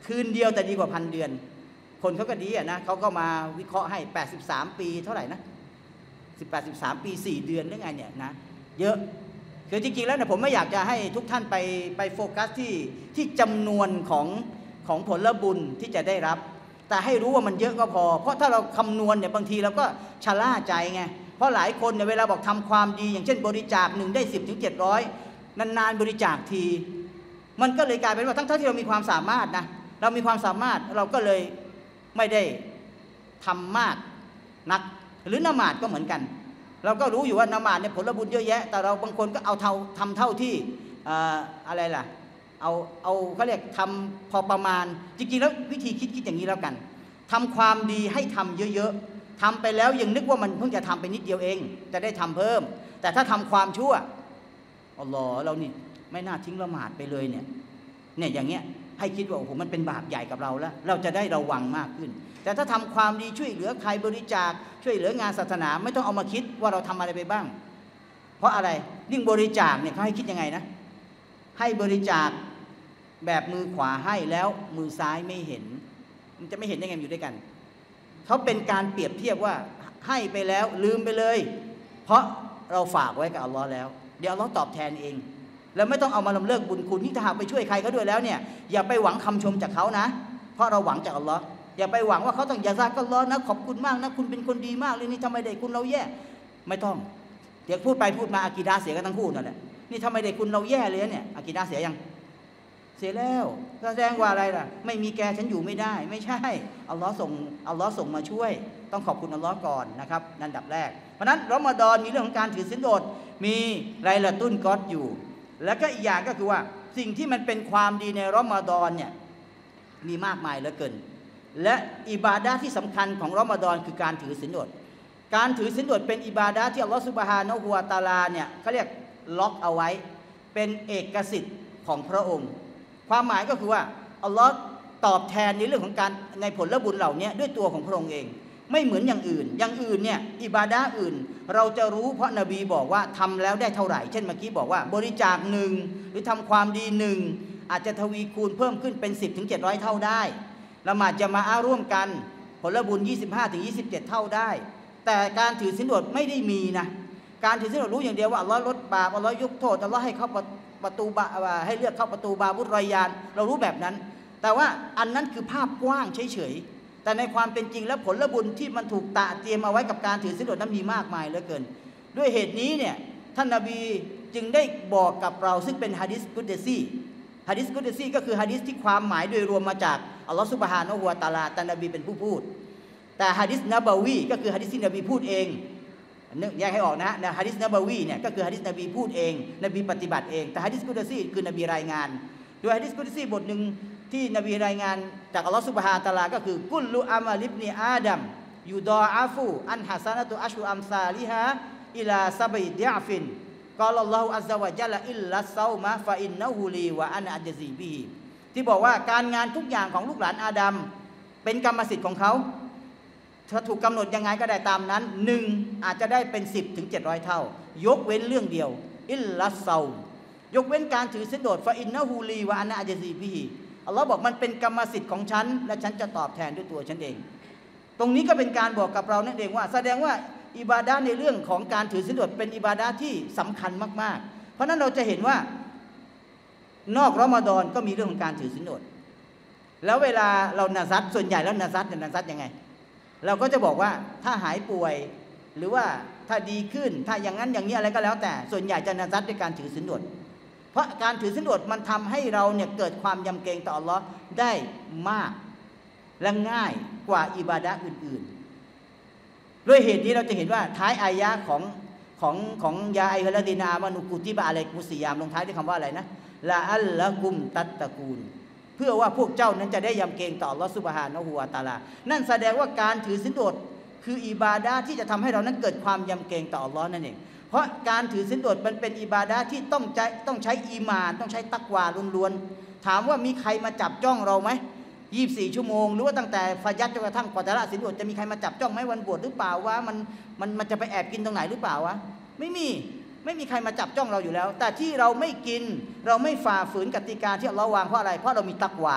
คืนเดียวแต่ดีกว่าพันเดือนคนเขาก็ดีอ่ะนะเขาก็มาวิเคราะห์ให้แปดสิบสามปีเท่าไหร่นะสิบแปด สิบสามปีสี่เดือนหรือไงเนี่ยนะเยอะคือจริงๆแล้วเนี่ยผมไม่อยากจะให้ทุกท่านไปไปโฟกัสที่ที่จำนวนของของผลบุญที่จะได้รับแต่ให้รู้ว่ามันเยอะก็พอเพราะถ้าเราคำนวณเนี่ยบางทีเราก็ชะล่าใจไงเพราะหลายคนเนี่ยเวลาบอกทำความดีอย่างเช่นบริจาคหนึ่งได้สิบถึงเจ็ดร้อยนานๆบริจาคทีมันก็เลยกลายเป็นว่าทั้งๆที่เรามีความสามารถนะเรามีความสามารถเราก็เลยไม่ได้ทำมากนักหรือละหมาดก็เหมือนกันเราก็รู้อยู่ว่าละหมาดเนี่ยผลบุญเยอะแยะแต่เราบางคนก็เอาเท่าทำเท่าที่อะไรล่ะเอาเอาเขาเรียกทำพอประมาณจริงๆแล้ววิธีคิดคิดอย่างนี้แล้วกันทำความดีให้ทำเยอะๆทำไปแล้วยังนึกว่ามันเพิ่งจะทำไปนิดเดียวเองจะได้ทำเพิ่มแต่ถ้าทำความชั่วอัลลอฮ์เรานี่ไม่น่าทิ้งละหมาดไปเลยเนี่ยเนี่ยอย่างเงี้ยให้คิดว่าโอ้โหมันเป็นบาปใหญ่กับเราแล้วเราจะได้ระวังมากขึ้นแต่ถ้าทำความดีช่วยเหลือใครบริจาคช่วยเหลืองานศาสนาไม่ต้องเอามาคิดว่าเราทำอะไรไปบ้างเพราะอะไรยิ่งบริจาคเนี่ยเขาให้คิดยังไงนะให้บริจาคแบบมือขวาให้แล้วมือซ้ายไม่เห็นมันจะไม่เห็นได้ไงอยู่ด้วยกันเขาเป็นการเปรียบเทียบว่าให้ไปแล้วลืมไปเลยเพราะเราฝากไว้กับอัลลอฮ์แล้วเดี๋ยวอัลลอฮ์ตอบแทนเองแล้วไม่ต้องเอามาลำเลิกบุญคุณที่ถ้าหากไปช่วยใครเขาด้วยแล้วเนี่ยอย่าไปหวังคำชมจากเขานะเพราะเราหวังจากอัลลอฮ์อย่าไปหวังว่าเขาต้องยาซากัลลอฮ์นะขอบคุณมากนะคุณเป็นคนดีมากเลยนี่ทำไมเด็กคุณเราแย่ไม่ต้องเดี๋ยวพูดไปพูดมาอากีดาเสียกันทั้งคู่นั่นแหละนี่ทำไมเด็กคุณเราแย่เลยเนี่ยอากีดาเสียยังเสียแล้วแสดงว่าอะไรล่ะไม่มีแกฉันอยู่ไม่ได้ไม่ใช่อัลลอฮ์ส่งอัลลอฮ์ส่งมาช่วยต้องขอบคุณอัลลอฮ์ก่อนนะครับนั่นดับแรกเพราะนั้นรอมฎอนมีเรื่องของการถือศีลอดมีไรละตุนกอดอยู่แล้วก็อีกอย่างก็คือว่าสิ่งที่มันเป็นความดีในรอมฎอนเนี่ยมีมากมายเหลือเกินและอิบาดะห์ที่สำคัญของรอมฎอนคือการถือศีลอดการถือศีลอดเป็นอิบาดะห์ที่อัลลอฮฺซุบฮานะฮูวะตะอาลาเนี่ยเขาเรียกล็อกเอาไว้เป็นเอกสิทธิ์ของพระองค์ความหมายก็คือว่าอัลลอฮ์ตอบแทนในเรื่องของการในผลบุญเหล่านี้ด้วยตัวของพระองค์เองไม่เหมือนอย่างอื่นอย่างอื่นเนี่ยอิบาดะห์อื่นเราจะรู้เพราะนบีบอกว่าทำแล้วได้เท่าไหร่เช่นเมื่อกี้บอกว่าบริจาคหนึ่งหรือทำความดีหนึ่งอาจจะทวีคูณเพิ่มขึ้นเป็นสิบถึงเจ็ดร้อยเท่าได้ละหมาดจะมาอาร่วมกันผลบุญยี่สิบห้าถึงยี่สิบเจ็ดเท่าได้แต่การถือศีลอดไม่ได้มีนะการถือศีลอดรู้อย่างเดียวว่าอัลลอฮ์ลดบาปอัลลอฮ์ยกโทษอัลลอฮ์ให้เข้าประตูบาให้เลือกเข้าประตูบาบุรรอยานเรารู้แบบนั้นแต่ว่าอันนั้นคือภาพกว้างเฉยๆแต่ในความเป็นจริงแล้วผลบุญที่มันถูกตะเตรียมเอาไว้กับการถือศีลอดนั้นมีมากมายเหลือเกินด้วยเหตุนี้เนี่ยท่านนบีจึงได้บอกกับเราซึ่งเป็นหะดีษกุดซีหะดีษกุดซีก็คือหะดีษที่ความหมายโดยรวมมาจากอัลลอฮฺซุบฮานะฮูวะตะอาลาแต่นบีเป็นผู้พูดแต่หะดีษนบาวีก็คือหะดีษที่นบีพูดเองนึกแยกให้ออกนะนะหะดีษนบาวีเนี่ยก็คือหะดีษนบีพูดเองนบีปฏิบัติเองแต่หะดีษกุดซีคือนบีรายงานโดยหะดีษกุดซีบทหนึ่งที่นบีรายงานจากอัลลอฮฺซุบฮานะฮูวะตะอาลาก็คือกุลลุอามัลิบนิอาดัมยูดออาฟูอันฮะซานะตุอัชรุอัมซาลิฮาอิลาซับอิดะฟินกอลอัลลอฮฺอัซซะวะญัลอิลลัสซอมะฟะอินนะฮูลีวะอันอัจซีบิฮิที่บอกว่าการงานทุกอย่างของลูกหลานอาดัมเป็นกรรมสิทธิ์ของเขาถ้าถูกกำหนดยังไงก็ได้ตามนั้นหนึ่งอาจจะได้เป็นสิบถึงเจ็ดร้อยเท่ายกเว้นเรื่องเดียวอิลลัสซอมยกเว้นการถือศีลอดฟะอินนะฮูลีวะอันอัจซีบิฮิอัลลอฮ์บอกมันเป็นกรรมสิทธิ์ของฉันและฉันจะตอบแทนด้วยตัวฉันเองตรงนี้ก็เป็นการบอกกับเรานั่นเองว่าแสดงว่าอิบาดะห์ในเรื่องของการถือศีลอดเป็นอิบาดะห์ที่สำคัญมากๆเพราะนั้นเราจะเห็นว่านอกรอมฎอนก็มีเรื่องของการถือศีลอดแล้วเวลาเรานาซัดส่วนใหญ่แล้วนาซัดเนี่ยนาซัดยังไงเราก็จะบอกว่าถ้าหายป่วยหรือว่าถ้าดีขึ้นถ้าอย่างนั้นอย่างนี้อะไรก็แล้วแต่ส่วนใหญ่จะนาซัดด้วยการถือศีลอดเพราะการถือศีลอดมันทำให้เราเนี่ยเกิดความยำเกรงต่ออัลลอฮ์ได้มากและง่ายกว่าอิบาดะห์อื่นๆด้วยเหตุนี้เราจะเห็นว่าท้ายอายะของของของยาอัยฮะลาดีนามานุกุติบะอะลัยกุมุสซิยามลงท้ายด้วยคำว่าอะไรนะละอัลละกุมตัตตะกูลเพื่อว่าพวกเจ้านั้นจะได้ยำเกรงต่ออัลเลาะห์ซุบฮานะฮูวะตะอาลานั่นแสดงว่าการถือศีลอดคืออิบาดะห์ที่จะทำให้เรานั้นเกิดความยำเกรงต่ออัลเลาะห์นั่นเองเพราะการถือศีลอดมันเป็นอิบาดะห์ที่ต้องใช้ต้องใช้อีหม่านต้องใช้ตักวาล้วนๆถามว่ามีใครมาจับจ้องเราไหมยี่สิบสี่ชั่วโมงหรือว่าตั้งแต่ฟะญัรจนกระทั่งกว่าจะละศีลอดจะมีใครมาจับจ้องไหมวันบวชหรือเปล่าวะมันมันมันจะไปแอบกินตรงไหนหรือเปล่าวะไม่มีไม่มีใครมาจับจ้องเราอยู่แล้วแต่ที่เราไม่กินเราไม่ฝ่าฝืนกติกาที่อัลเลาะห์วางเพราะอะไรเพราะเรามีตักวา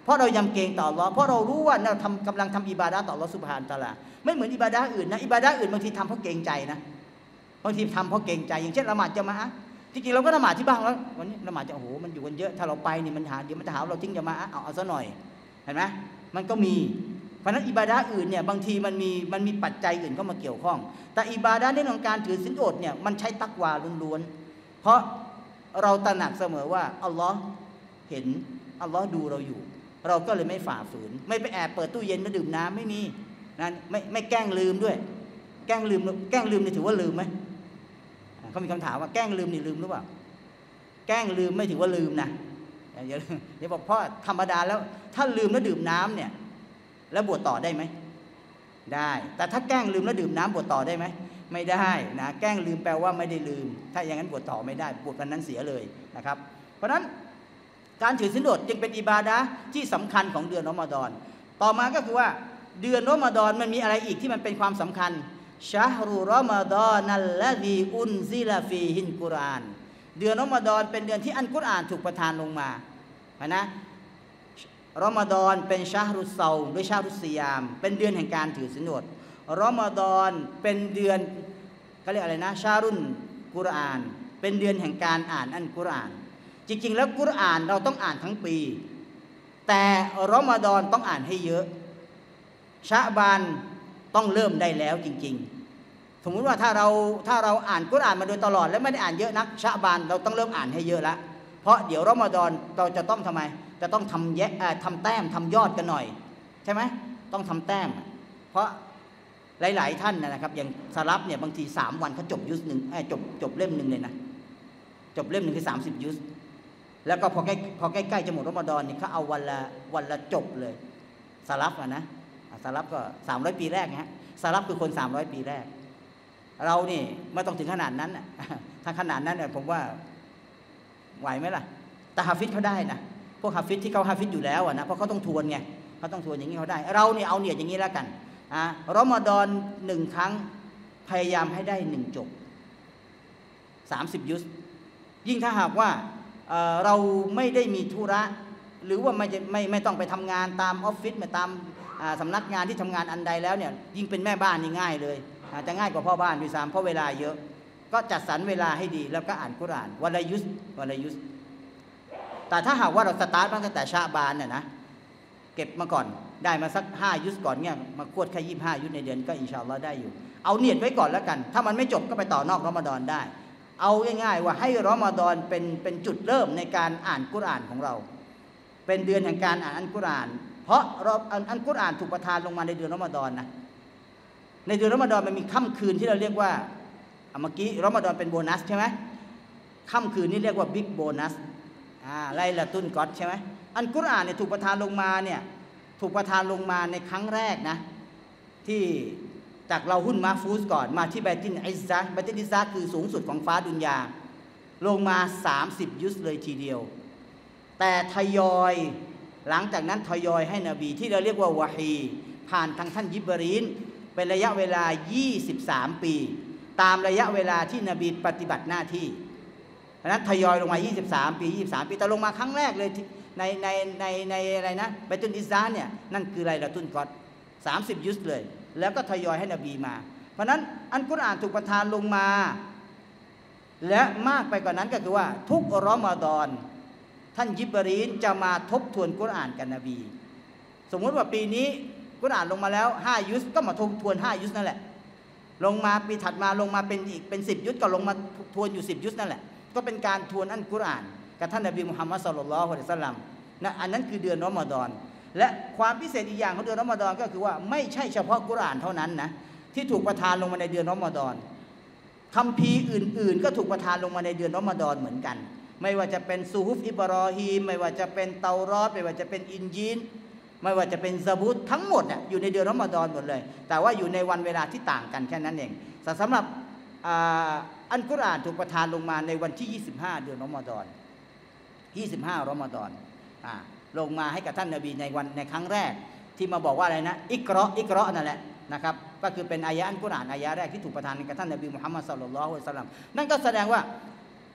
เพราะเรายำเกรงต่ออัลลอฮ์เพราะเรารู้ว่าเราทำกำลังทำอิบาดะห์ต่ออัลลอฮ์ซุบฮานะฮูวะตะอาลาไม่เหมือนอิบาดะห์อื่นนะอิบาดะห์อื่นบางทีทำเพราะเกรงใจนะบางทีทำเพราะเกรงใจอย่างเช่นละหมาดจะมาอะห์จริงๆเราก็ละหมาดที่บ้านแล้ววันนี้ละหมาดจะโอ้โหมันอยู่กันเยอะถ้าเราไปนี่มันหาเดี๋ยวมันจะหาเราทิ้งจะมาอะห์เอาเอาซะหน่อยเห็นไหมมันก็มีเพราะฉะนั้นอิบาดะห์อื่นเนี่ยบางทีมันมีมันมีปัจจัยอื่นเข้ามาเกี่ยวข้องแต่อิบาดะห์ในเรื่องของการถือศีลอดเนี่ยมันใช้ตักวาล้วนๆเพราะเราตระหนักเสมอว่าอัลลอฮ์เห็นอัลลอฮ์ดูเราอยู่เราก็เลยไม่ฝ่าฝืนไม่ไปแอบเปิดตู้เย็นมาดื่มน้ำไม่มีนะไม่ไม่แกล้งลืมด้วยแกล้งลืมแกล้งลืมนี่ถือว่าลืมไหมเขามีคำถามว่าแกล้งลืมนี่ลืมหรือเปล่าแกล้งลืมไม่ถือว่าลืมนะเดี๋ยวเดี๋ยวบอกพ่อธรรมดาแล้วถ้าลืมแล้วดื่มน้ำเนี่ยแล้วบวชต่อได้ไหมได้แต่ถ้าแกล้งลืมแล้วดื่มน้ำบวชต่อได้ไหมไม่ได้นะแกล้งลืมแปลว่าไม่ได้ลืมถ้าอย่างนั้นบวชต่อไม่ได้บวชกันนั้นเสียเลยนะครับเพราะฉะนั้นการถือศีลอดจึงเป็นอิบาดะห์ที่สำคัญของเดือนรอมฎอนต่อมาก็คือว่าเดือนรอมฎอนมันมีอะไรอีกที่มันเป็นความสำคัญชะฮรุรอมฎอนัลลซีอุนซิลฟีฮิลกุรอานเดือนรอมฎอนเป็นเดือนที่อัลกุรอานถูกประทานลงมานะรอมฎอนเป็นชะฮรุเซาหรือชะฮรุซิยามเป็นเดือนแห่งการถือศีลอดรอมฎอนเป็นเดือนเขาเรียกอะไรนะชารุนกุรอานเป็นเดือนแห่งการอ่านอัลกุรอานจริงๆแล้วกุรอานเราต้องอ่านทั้งปีแต่รอมฎอนต้องอ่านให้เยอะชะบานต้องเริ่มได้แล้วจริงๆสมมุติว่าถ้าเราถ้าเราอ่านกุรอานมาโดยตลอดแล้วไม่ได้อ่านเยอะนักชะบานเราต้องเริ่มอ่านให้เยอะละเพราะเดี๋ยวรอมฎอนเราจะต้องทำไมจะต้องทำแยะทำแต้มทำยอดกันหน่อยใช่ไหมต้องทำแต้มเพราะหลายๆท่านนะครับอย่างสลับเนี่ยบางทีสามวันเขาจบยุสหนึ่งจบจบเล่มหนึ่งเลยนะจบเล่มหนึ่งคือสามสิบยุสแล้วก็พอใกล้พอใกล้ๆจะหมดรอมฎอนนี่เขาเอาวันละวันละจบเลยสลับอ่ะนะสลับก็สามร้อยปีแรกนะฮะสลับคือคนสามร้อยปีแรกเรานี่ไม่ต้องถึงขนาดนั้นนะถ้าขนาดนั้นเนี่ยผมว่าไหวไหมล่ะแต่ฮาฟิซเขาได้นะพวกฮาฟิซที่เขาฮาฟิซอยู่แล้วอ่ะนะเพราะเขาต้องทวนไงเขาต้องทวนอย่างนี้เขาได้เราเนี่ยเอาเนี่ยอย่างนี้แล้วกันอ่ารอมฎอนหนึ่งครั้งพยายามให้ได้หนึ่งจบสามสิบยุสยิ่งถ้าหากว่าเเราไม่ได้มีธุระหรือว่าไม่ไม่ไม่ต้องไปทำงานตามออฟฟิศมาตามสำนักงานที่ทำงานอันใดแล้วเนี่ยยิ่งเป็นแม่บ้านนี่ง่ายเลยจะง่ายกว่าพ่อบ้านด้วยซ้ำเพราะเวลาเยอะก็จัดสรรเวลาให้ดีแล้วก็อ่านกุรอานวันละยุสวันละยุสแต่ถ้าหากว่าเราสตาร์ทตั้งแต่ชะบานเนี่ยนะเก็บมาก่อนได้มาสักห้ายุสก่อนเนี่ยมาควดแค่ยี่สิบห้ายุสในเดือนก็อินชาอัลลอฮ์ได้อยู่เอาเนียดไว้ก่อนแล้วกันถ้ามันไม่จบก็ไปต่อนอกรอมฎอนได้เอาง่ายๆว่าให้รอมฎอนเป็นเป็นจุดเริ่มในการอ่านกุรอานของเราเป็นเดือนแห่งการอ่านอัลกุรอานเพราะอัลกุรอานถูกประทานลงมาในเดือนรอมฎอนนะในเดือนรอมฎอนมันมีค่ำคืนที่เราเรียกว่าเมื่อกี้รอมฎอนเป็นโบนัสใช่ไหมค่ำคืนนี้เรียกว่าบิ๊กโบนัสอ่าไลลาตุลกอดใช่ไหมอัลกุรอานเนี่ยถูกประทานลงมาเนี่ยถูกประทานลงมาในครั้งแรกนะที่จากเราหุ้นมาฟูสก่อนมาที่ไบตินอิซซะไบตินอิซซะคือสูงสุดของฟ้าดุนยาลงมาสามสิบยุสเลยทีเดียวแต่ทยอยหลังจากนั้นทยอยให้นบีที่เราเรียกว่าวะฮีผ่านทางท่านยิบรีลเป็นระยะเวลายี่สิบสามปีตามระยะเวลาที่นบีปฏิบัติหน้าที่เพราะนั้นทยอยลงมายี่สิบสามปียี่สิบสามปีแต่ลงมาครั้งแรกเลยในในในในอะไรนะไบตุนอิซซะเนี่ยนั่นคือไลลาตุลกอดสามสิบยุสเลยแล้วก็ทยอยให้นบีมาเพราะนั้นอัลกุรอานถูกประทานลงมาและมากไปกว่านั้นก็คือว่าทุกรอมฎอนท่านยิบรีลจะมาทบทวนกุรอานกับนบีสมมุติว่าปีนี้กุรอานลงมาแล้วห้ายุสก็มาทบทวนห้ายุสนั่นแหละลงมาปีถัดมาลงมาเป็นอีกเป็นสิบยุสก็ลงมาทวนอยู่สิบยุสนั่นแหละก็เป็นการทวนอัลกุรอานกับท่านนบีมุฮัมมัดศ็อลลัลลอฮุอะลัยฮิวะซัลลัมนะอันนั้นคือเดือนรอมฎอนและความพิเศษอีกอย่างของเดือนรอมฎอนก็คือว่าไม่ใช่เฉพาะกุรอานเท่านั้นนะที่ถูกประทานลงมาในเดือนรอมฎอนคัมภีร์อื่นๆก็ถูกประทานลงมาในเดือนรอมฎอนเหมือนกันไม่ว่าจะเป็นซูฮุฟอิบรอฮีมไม่ว่าจะเป็นเตารอตไม่ว่าจะเป็นอินญีลไม่ว่าจะเป็นซะบูตทั้งหมดน่ะอยู่ในเดือนรอมฎอนหมดเลยแต่ว่าอยู่ในวันเวลาที่ต่างกันแค่นั้นเองแต่สำหรับอัลกุรอานถูกประทานลงมาในวันที่ยี่สิบห้าเดือนรอมฎอนยี่สิบห้ารอมฎอนอ่าลงมาให้กับท่านนบีในวันในครั้งแรกที่มาบอกว่าอะไรนะอิกเราะห์อิกเราะห์นั่นแหละนะครับก็คือเป็นอายะห์อัลกุรอานอายะห์แรกที่ถูกประทานกับท่านนบีมุฮัมมัดศ็อลลัลลอฮุอะลัยฮิวะซัลลัมนั่นก็แสดงว่า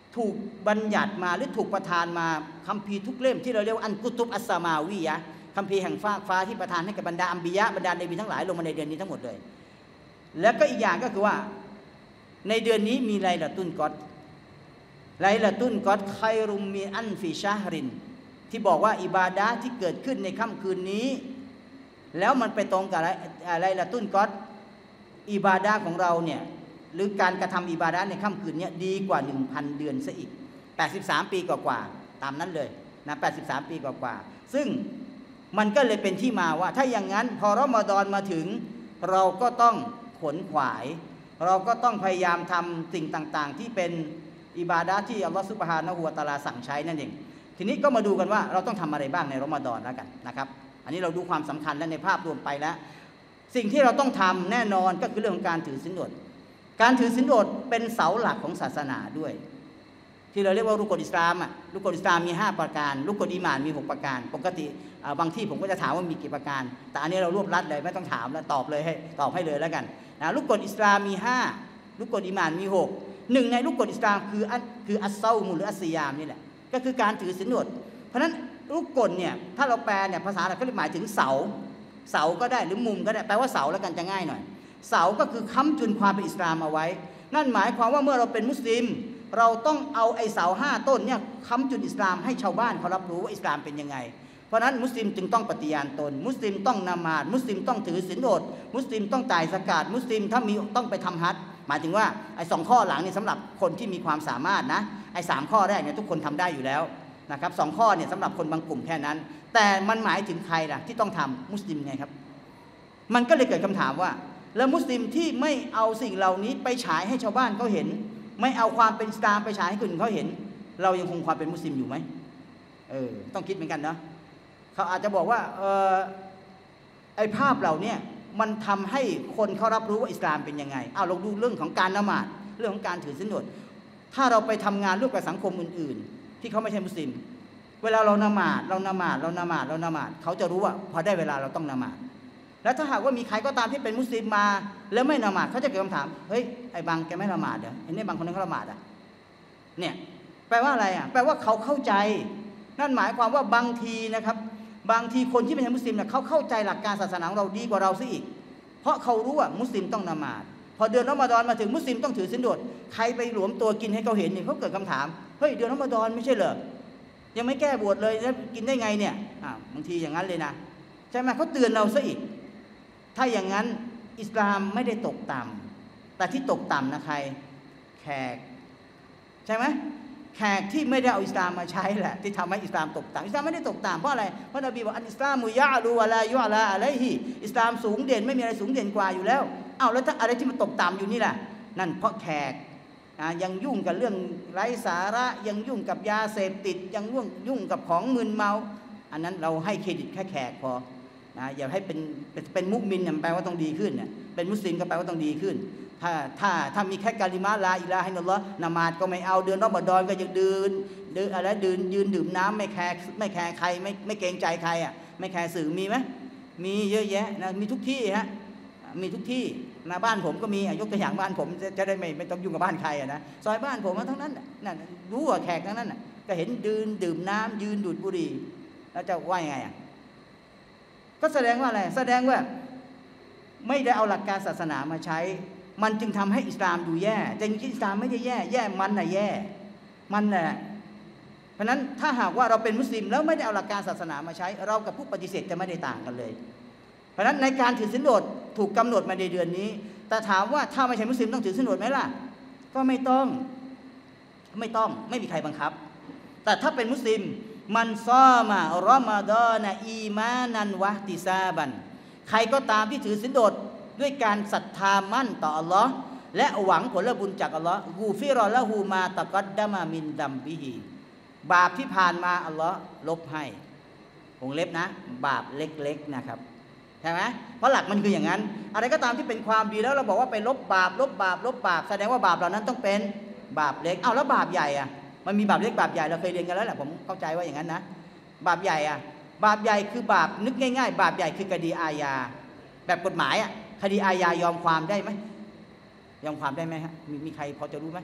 ถูกบัญญัติมาหรือถูกประทานมาคัมภีร์ทุกเล่มที่เราเรียกว่าอันกุตุบอัสสามาวียะคัมภีร์แห่งฟากฟ้าที่ประทานให้กับบรรดาอัมบิยะบรรดานบีทั้งหลายลงมาในเดือนนี้ทั้งหมดเลยแล้วก็อีกอย่างก็คือว่าในเดือนนี้มีไลลาตุลกอดไลลาตุลกอดไครุมมีอันฟิชาฮรินที่บอกว่าอิบาดะห์ที่เกิดขึ้นในค่ำคืนนี้แล้วมันไปตรงกับไลลาตุลกอดอิบาดะห์ของเราเนี่ยหรือการกระทำอิบาดะห์ในค่ำคืนนี้ดีกว่า หนึ่งพัน เดือนซะอีกแปดสิบสามปีกว่าๆตามนั้นเลยนะแปดสิบสามปีกว่าๆซึ่งมันก็เลยเป็นที่มาว่าถ้าอย่างนั้นพอรอมฎอนมาถึงเราก็ต้องขวนขวายเราก็ต้องพยายามทำสิ่งต่างๆที่เป็นอิบาดะห์ที่อัลลอฮฺซุบฮานะฮูวะตะอาลาสั่งใช้นั่นเองทีนี้ก็มาดูกันว่าเราต้องทำอะไรบ้างในรอมฎอนแล้วกันนะครับอันนี้เราดูความสำคัญและในภาพรวมไปแล้วสิ่งที่เราต้องทำแน่นอนก็คือเรื่องของการถือศีลอดการถือศีลอดเป็นเสาหลักของศาสนาด้วยที่เราเรียกว่ารุกลอิสลามอ่ะรุกลอิสลามมีห้าประการรุกลอีหม่านมีหกประการปกติบางที่ผมก็จะถามว่ามีกี่ประการแต่อันนี้เรารวบรัดเลยไม่ต้องถามแล้วตอบเลยให้ตอบให้เลยแล้วกันนะรุกลอิสลามมีห้ารุกลอีหม่านมีหกหนึ่งในรุกลอิสลามคืออันคืออัสเซามุหรืออัสซิยามนี่แหละก็คือการถือศีลอดเพราะฉะนั้นรุกลเนี่ยถ้าเราแปลเนี่ยภาษาเราก็หมายถึงเสาเสาก็ได้หรือมุมก็ได้แปลว่าเสาแล้วกันจะง่ายหน่อยเสาก็คือค้ำจุนความเป็นอิสลามเอาไว้นั่นหมายความว่าเมื่อเราเป็นมุสลิมเราต้องเอาไอ้เสาห้าต้นเนี่ยค้ำจุนอิสลามให้ชาวบ้านเขารับรู้ว่าอิสลามเป็นยังไงเพราะนั้นมุสลิมจึงต้องปฏิญาณตนมุสลิมต้องละหมาดมุสลิมต้องถือศีลอดมุสลิมต้องจ่ายซะกาตมุสลิมถ้ามีต้องไปทำฮัจญ์หมายถึงว่าไอ้สองข้อหลังนี่สำหรับคนที่มีความสามารถนะไอ้สามข้อแรกเนี่ยทุกคนทำได้อยู่แล้วนะครับสองข้อเนี่ยสำหรับคนบางกลุ่มแค่นั้นแต่มันหมายถึงใครล่ะที่ต้องทำมุสลิมไงครับมันก็เลยเกิดคำถามว่าแล้วมุสลิมที่ไม่เอาสิ่งเหล่านี้ไปฉายให้ชาวบ้านเขาเห็นไม่เอาความเป็นอิสลามไปฉายให้คนอื่นเขาเห็นเรายังคงความเป็นมุสลิมอยู่ไหมเออต้องคิดเหมือนกันเนาะเขาอาจจะบอกว่าเออไอภาพเหล่านี้มันทำให้คนเขารับรู้ว่าอิสลามเป็นยังไงเอาเราดูเรื่องของการละหมาดเรื่องของการถือศีลอดถ้าเราไปทำงานร่วมกับสังคมอื่นๆที่เขาไม่ใช่มุสลิมเวลาเราละหมาดเราละหมาดเราละหมาดเราละหมาดเขาจะรู้ว่าพอได้เวลาเราต้องละหมาดแล้วถ้าหากว่ามีใครก็ตามที่เป็นมุสลิมมาแล้วไม่ละหมาดเขาจะเกิดคำถามเฮ้ยไอ้บางแกไม่ละหมาดเหรอไอ้นี่บางคนนึงเขาละหมาดอ่ะเนี่ยแปลว่าอะไรอ่ะแปลว่าเขาเข้าใจนั่นหมายความว่าบางทีนะครับบางทีคนที่ไม่ใช่มุสลิมเนี่ยเขาเข้าใจหลักการศาสนาของเราดีกว่าเราซะอีกเพราะเขารู้ว่ามุสลิมต้องละหมาดพอเดือนรอมฎอนมาถึงมุสลิมต้องถือศีลอดใครไปหลวมตัวกินให้เขาเห็นเนี่ยเขาเกิดคำถามเฮ้ยเดือนรอมฎอนไม่ใช่เหรอยังไม่แก้บวชเลยแล้วกินได้ไงเนี่ยอ่าบางทีอย่างนั้นเลยนะใช่ไหมเขาเตือนเราซะอีกถ้าอย่างนั้นอิสลามไม่ได้ตกต่ำแต่ที่ตกต่ำนะใครแขกใช่ไหมแขกที่ไม่ได้เอาอิสลามมาใช้แหละที่ทำให้อิสลามตกต่ำอิสลามไม่ได้ตกต่ำเพราะอะไรเพราะนบีบอกอันอิสลามุยะลูวะลายุอะลาอะลัยฮิอิสลามสูงเด่นไม่มีอะไรสูงเด่นกว่าอยู่แล้วอ้าวแล้วถ้าอะไรที่มันตกต่ำอยู่นี่แหละนั่นเพราะแขกยังยุ่งกับเรื่องไร้สาระยังยุ่งกับยาเสพติดยังยุ่งยุ่งกับของมึนเมาอันนั้นเราให้เครดิตแค่แขกพอนะอย่าให้เป็นเป็นมุมินเนี่ยแปลว่าต้องดีขึ้นเนี่ยเป็นมุสลิมก็แปลว่าต้องดีขึ้นถ้าถ้าถ้ามีแค่กาลิมาลาอิลาฮะอิลลัลลอฮ์นามาดก็ไม่เอาเดือนรอมฎอนก็ยังดื่มดื่มอะไรดื่มยืนดื่มน้ำไม่แคร์ไม่แคร์ใครไม่ไม่เกรงใจใครอ่ะไม่แคร์สื่อมีไหมมีเยอะแยะนะมีทุกที่ฮะมีทุกที่นะบ้านผมก็มียกตัวอย่างบ้านผมจะได้ไม่ไม่ต้องยุ่งกับบ้านใครอ่ะนะซอยบ้านผมทั้งนั้นนั่นรู้ว่าแขกทั้งนั้นก็เห็นดื่มดื่มน้ำยืนดูดบุหรี่แล้วจะว่ายังไงอ่ะก็แสดงว่าอะไรแสดงว่าไม่ได้เอาหลักการศาสนามาใช้มันจึงทำให้อิสลามดูแย่แต่จริงๆอิสลามไม่ได้แย่แย่มันน่ะแย่มันน่ะเพราะนั้นถ้าหากว่าเราเป็นมุสลิมแล้วไม่ได้เอาหลักการศาสนามาใช้เรากับผู้ปฏิเสธจะไม่ได้ต่างกันเลยเพราะนั้นในการถือศีลอดถูกกำหนดมาในเดือนนี้แต่ถามว่าถ้าไม่ใช่มุสลิมต้องถือศีลอดไหมล่ะก็ไม่ต้องไม่ต้องไม่มีใครบังคับแต่ถ้าเป็นมุสลิมมันซอมารอมฎอนอีมานันวะติซาบันใครก็ตามที่ถือศีลอดด้วยการศรัทธามั่นต่ออัลลอฮ์และหวังผลบุญจากอัลลอฮ์กูฟิรอละฮูมาตะกัดดะมามินดัมบิฮีบาปที่ผ่านมาอัลลอฮ์ลบให้วงเล็บนะบาปเล็กๆนะครับใช่ไหมเพราะหลักมันคืออย่างนั้นอะไรก็ตามที่เป็นความดีแล้วเราบอกว่าไปลบบาปลบบาปลบบาปแสดงว่าบาปเหล่านั้นต้องเป็นบาปเล็กเอาแล้วบาปใหญ่อ่ะมันมีบาปเล็กบาปใหญ่เราเคยเรียนกันแล้วแหละผมเข้าใจว่าอย่างนั้นนะบาปใหญ่อ่ะบาปใหญ่คือบาปนึกง่ายๆบาปใหญ่คือคดีอาญาแบบกฎหมายอ่ะคดีอาญายอมความได้ไหมยอมความได้ไหมฮะมีมีใครพอจะรู้ไหม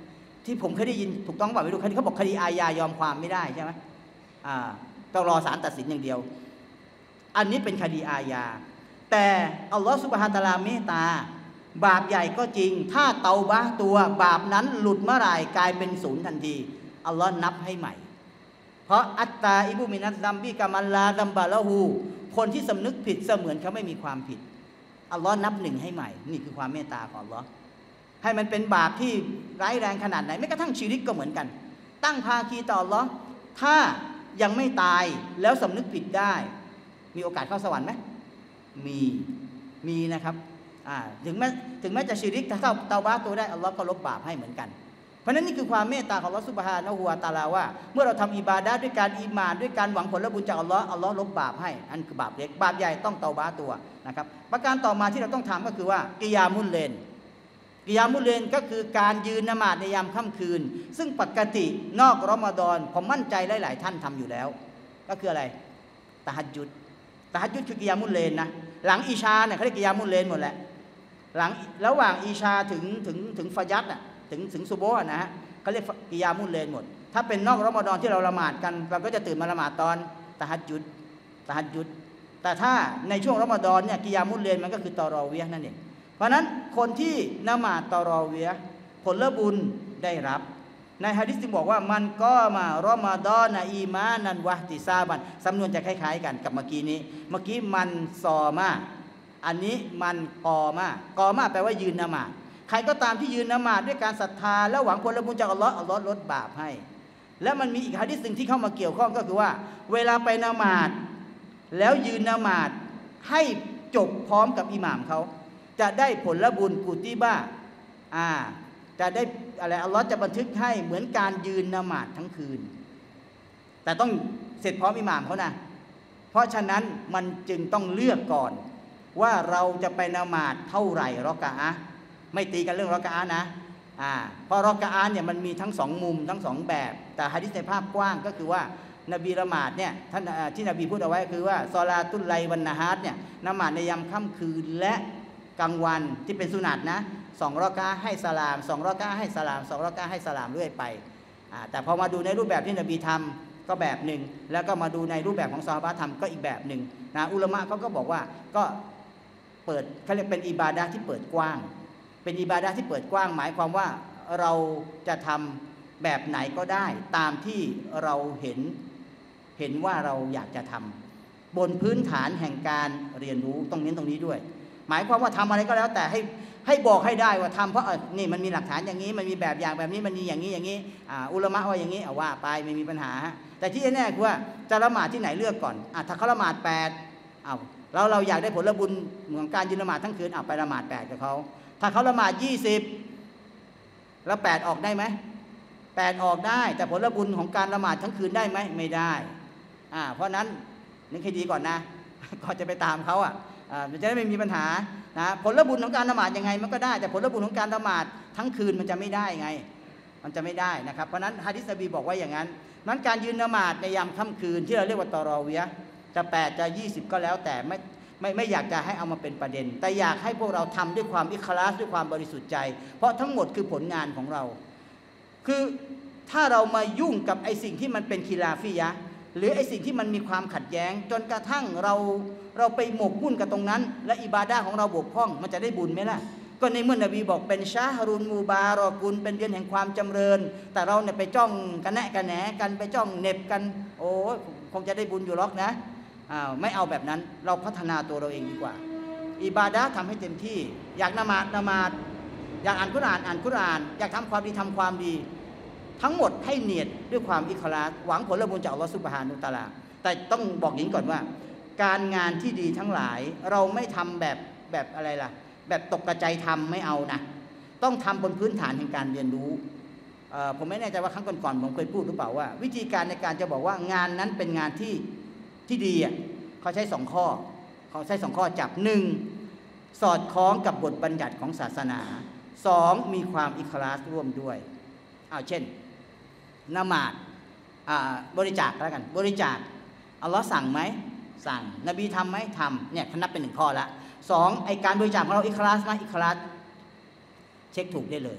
ที่ผมเคยได้ยินถูกต้องป่ะไม่รู้คดีเขาบอกคดีอาญายอมความไม่ได้ใช่ไหมอ่าต้องรอศาลตัดสินอย่างเดียวอันนี้เป็นคดีอาญาแต่อัลลอฮฺซุบฮานะฮูวะตะอาลาเมตตาบาปใหญ่ก็จริงถ้าเตาบะห์ตัวบาปนั้นหลุดเมื่อไหร่กลายเป็นศูนย์ทันทีอัลลอฮ์นับให้ใหม่เพราะอัตตาอิบุมินัสซัมบิกามัลลาดัมบาละฮูคนที่สำนึกผิดเสมือนเขาไม่มีความผิดอัลลอฮ์นับหนึ่งให้ใหม่นี่คือความเมตตาของอัลลอฮ์ให้มันเป็นบาปที่ร้ายแรงขนาดไหนไม่กระทั่งชิริกก็เหมือนกันตั้งภาคีต่ออัลลอฮ์ถ้ายังไม่ตายแล้วสำนึกผิดได้มีโอกาสเข้าสวรรค์ไหมมีมีนะครับถึงแม้ถึงแม้จะชิริกถ้าเข้าเตาบะห์ตัวได้อัลลอฮ์ก็ลบบาปให้เหมือนกันเพราะนั้นนี่คือความเมตตาของอัลลอฮ์ซุบฮานะฮูวะตะอาลาว่าเมื่อเราทำอิบาดะห์ด้วยการอีหม่านด้วยการหวังผลบุญจากอัลลอฮ์อัลลอฮ์ลบบาปให้อันคือบาปเล็กบาปใหญ่ต้องเตาบะห์ตัวนะครับประการต่อมาที่เราต้องทำก็คือว่ากิยามุลเลนกิยามุลเลนก็คือการยืนละหมาดในยามค่ำคืนซึ่งปกตินอกรอมฎอนผมมั่นใจหลายๆท่านทำอยู่แล้วก็คืออะไรตะฮัจญุดตะฮัจญุดคือกิยามุลเลนนะหลังอิชาเนี่ยเขาเรียกกิยามุลเลนหมดแหละหลังระหว่างอิชาถึงถึงถึงฟะญัรน่ะถึงถึงซุบฮ์นะฮะเขาเรียกกิยามุลเลนหมดถ้าเป็นนอกรอมฎอนที่เราละหมาดกันเราก็จะตื่นมาละหมาดตอนตะฮัจญุดตะฮัจญุดแต่ถ้าในช่วงรอมฎอนเนี่ยกิยามุลเลนมันก็คือตอรอวียะห์นั่นเองเพราะนั้นคนที่ละหมาดตอรอวียะห์ผลบุญได้รับในหะดีษที่บอกว่ามันก็มารอมฎอนอีมานันวะติซาบันสำนวนจะคล้ายๆกันกับเมื่อกี้นี้เมื่อกี้มันซอมาอันนี้มันกอมากอมาแปลว่ายืนละหมาดใครก็ตามที่ยืนละหมาดด้วยการศรัทธาและหวังผลบุญจากอัลลอฮ์อัลลอฮ์ลดบาปให้และมันมีอีกหะดีษหนึ่งที่เข้ามาเกี่ยวข้องก็คือว่าเวลาไปละหมาดแล้วยืนละหมาดให้จบพร้อมกับอิหม่ามเขาจะได้ผลบุญกุติบะอ่าจะได้อะไรอัลลอฮ์จะบันทึกให้เหมือนการยืนละหมาดทั้งคืนแต่ต้องเสร็จพร้อมอิหม่ามเขานะเพราะฉะนั้นมันจึงต้องเลือกก่อนว่าเราจะไปละหมาดเท่าไหร่รอกะอะห์ไม่ตีกันเรื่องรอกะอะห์นะอ่าเพราะรอกะอะห์เนี่ยมันมีทั้งสองมุมทั้งสองแบบแต่หะดีษในภาพกว้างก็คือว่านบีละหมาดเนี่ยท่านที่นบีพูดเอาไว้คือว่าซอลาตุลไลวันนะฮารเนี่ยละหมาดในยามค่ำคืนและกลางวันที่เป็นสุนัตนะสองรอกะอะห์ให้สลามสองรอกะอะห์ให้สลามสองรอกะอะห์ให้สลามเรื่อยไปอ่าแต่พอมาดูในรูปแบบที่นบีทำก็แบบหนึ่งแล้วก็มาดูในรูปแบบของซอฮาบะห์ทำก็อีกแบบหนึ่งนะอุลามะเขาก็บอกว่าก็เปิดเขาเรียกเป็นอิบาดะห์ที่เปิดกว้างเป็นอิบาดะห์ที่เปิดกว้างหมายความว่าเราจะทำแบบไหนก็ได้ตามที่เราเห็นเห็นว่าเราอยากจะทำบนพื้นฐานแห่งการเรียนรู้ตรงนี้ตรงนี้ด้วยหมายความว่าทำอะไรก็แล้วแต่ให้ให้บอกให้ได้ว่าทำเพราะนี่มันมีหลักฐานอย่างนี้มันมีแบบอย่างแบบนี้มันมีอย่างนี้อย่างนี้อ่าอุลามะว่าอย่างนี้เอาว่าไปไม่มีปัญหาแต่ที่แน่ๆคือว่าจะละหมาดที่ไหนเลือกก่อนอ่ะถ้าเขาละหมาดแปดเอาเราเราอยากได้ผลบุญเหมือนการยืนละหมาดทั้งคืนเอาไปละหมาดแปดกับเขาถ้าเขาละหมาดยี่สิบแล้วแปดออกได้ไหมแปดออกได้แต่ผลบุญของการละหมาดทั้งคืนได้ไหมไม่ได้อ่าเพราะนั้นนึกให้ดีก่อนนะก่อนจะไปตามเขาอ่ะอ่าจะได้ไม่มีปัญหานะผลบุญของการละหมาดยังไงมันก็ได้แต่ผลบุญของการละหมาดทั้งคืนมันจะไม่ได้ไงมันจะไม่ได้นะครับเพราะนั้นหะดีษนบีบอกว่าอย่างนั้นนั้นการยืนละหมาดในยามค่ำคืนที่เราเรียกว่าตอรอวียะห์จะแปดจะยี่สิบก็แล้วแต่ไม่ไม่ไม่อยากจะให้เอามาเป็นประเด็นแต่อยากให้พวกเราทำด้วยความอิคลาสด้วยความบริสุทธิ์ใจเพราะทั้งหมดคือผลงานของเราคือถ้าเรามายุ่งกับไอ้สิ่งที่มันเป็นคีลาฟียะห์หรือไอ้สิ่งที่มันมีความขัดแย้งจนกระทั่งเราเราไปหมกมุ่นกับตรงนั้นและอิบาดะห์ของเราบกพร่องมันจะได้บุญไหมล่ะก็ในเมื่อนบีบอกเป็นชาฮรุนมูบารอกุลเป็นเดือนแห่งความจำเริญแต่เราเนี่ยไปจ้องกันแนะกันแหนกันไปจ้องเน็บกันโอ้คงจะได้บุญอยู่หรอกนะอ้าวไม่เอาแบบนั้นเราพัฒนาตัวเราเองดีกว่าอิบาดะห์ทำให้เต็มที่อยากละหมาดละหมาดอยากอ่านกุรอานอ่านกุรอานอยากทำความดีทำความดีทั้งหมดให้เนียดด้วยความอิคลาสหวังผลบุญจากอัลลอฮฺซุบฮานะฮูวะตะอาลาแต่ต้องบอกหญิงก่อนว่าการงานที่ดีทั้งหลายเราไม่ทำแบบแบบอะไรล่ะแบบตกกระจายทำไม่เอานะต้องทำบนพื้นฐานแห่งการเรียนรู้ผมไม่แน่ใจว่าครั้งก่อนๆผมเคยพูดหรือเปล่าว่าวิธีการในการจะบอกว่างานนั้นเป็นงานที่ที่ดีอ่ะเขาใช้สองข้อเขาใช้สองข้อจับหนึ่งสอดคล้องกับบทบัญญัติของศาสนาสองมีความอิคลาสร่วมด้วยเอาเช่นละหมาดบริจาคแล้วกันบริจาคอัลลอฮ์สั่งไหมสั่งนบีทำไหมทำเนี่ยนับเป็นหนึ่งข้อละสองไอการบริจาคของเราอิคลาสไหมอิคลาสเช็คถูกได้เลย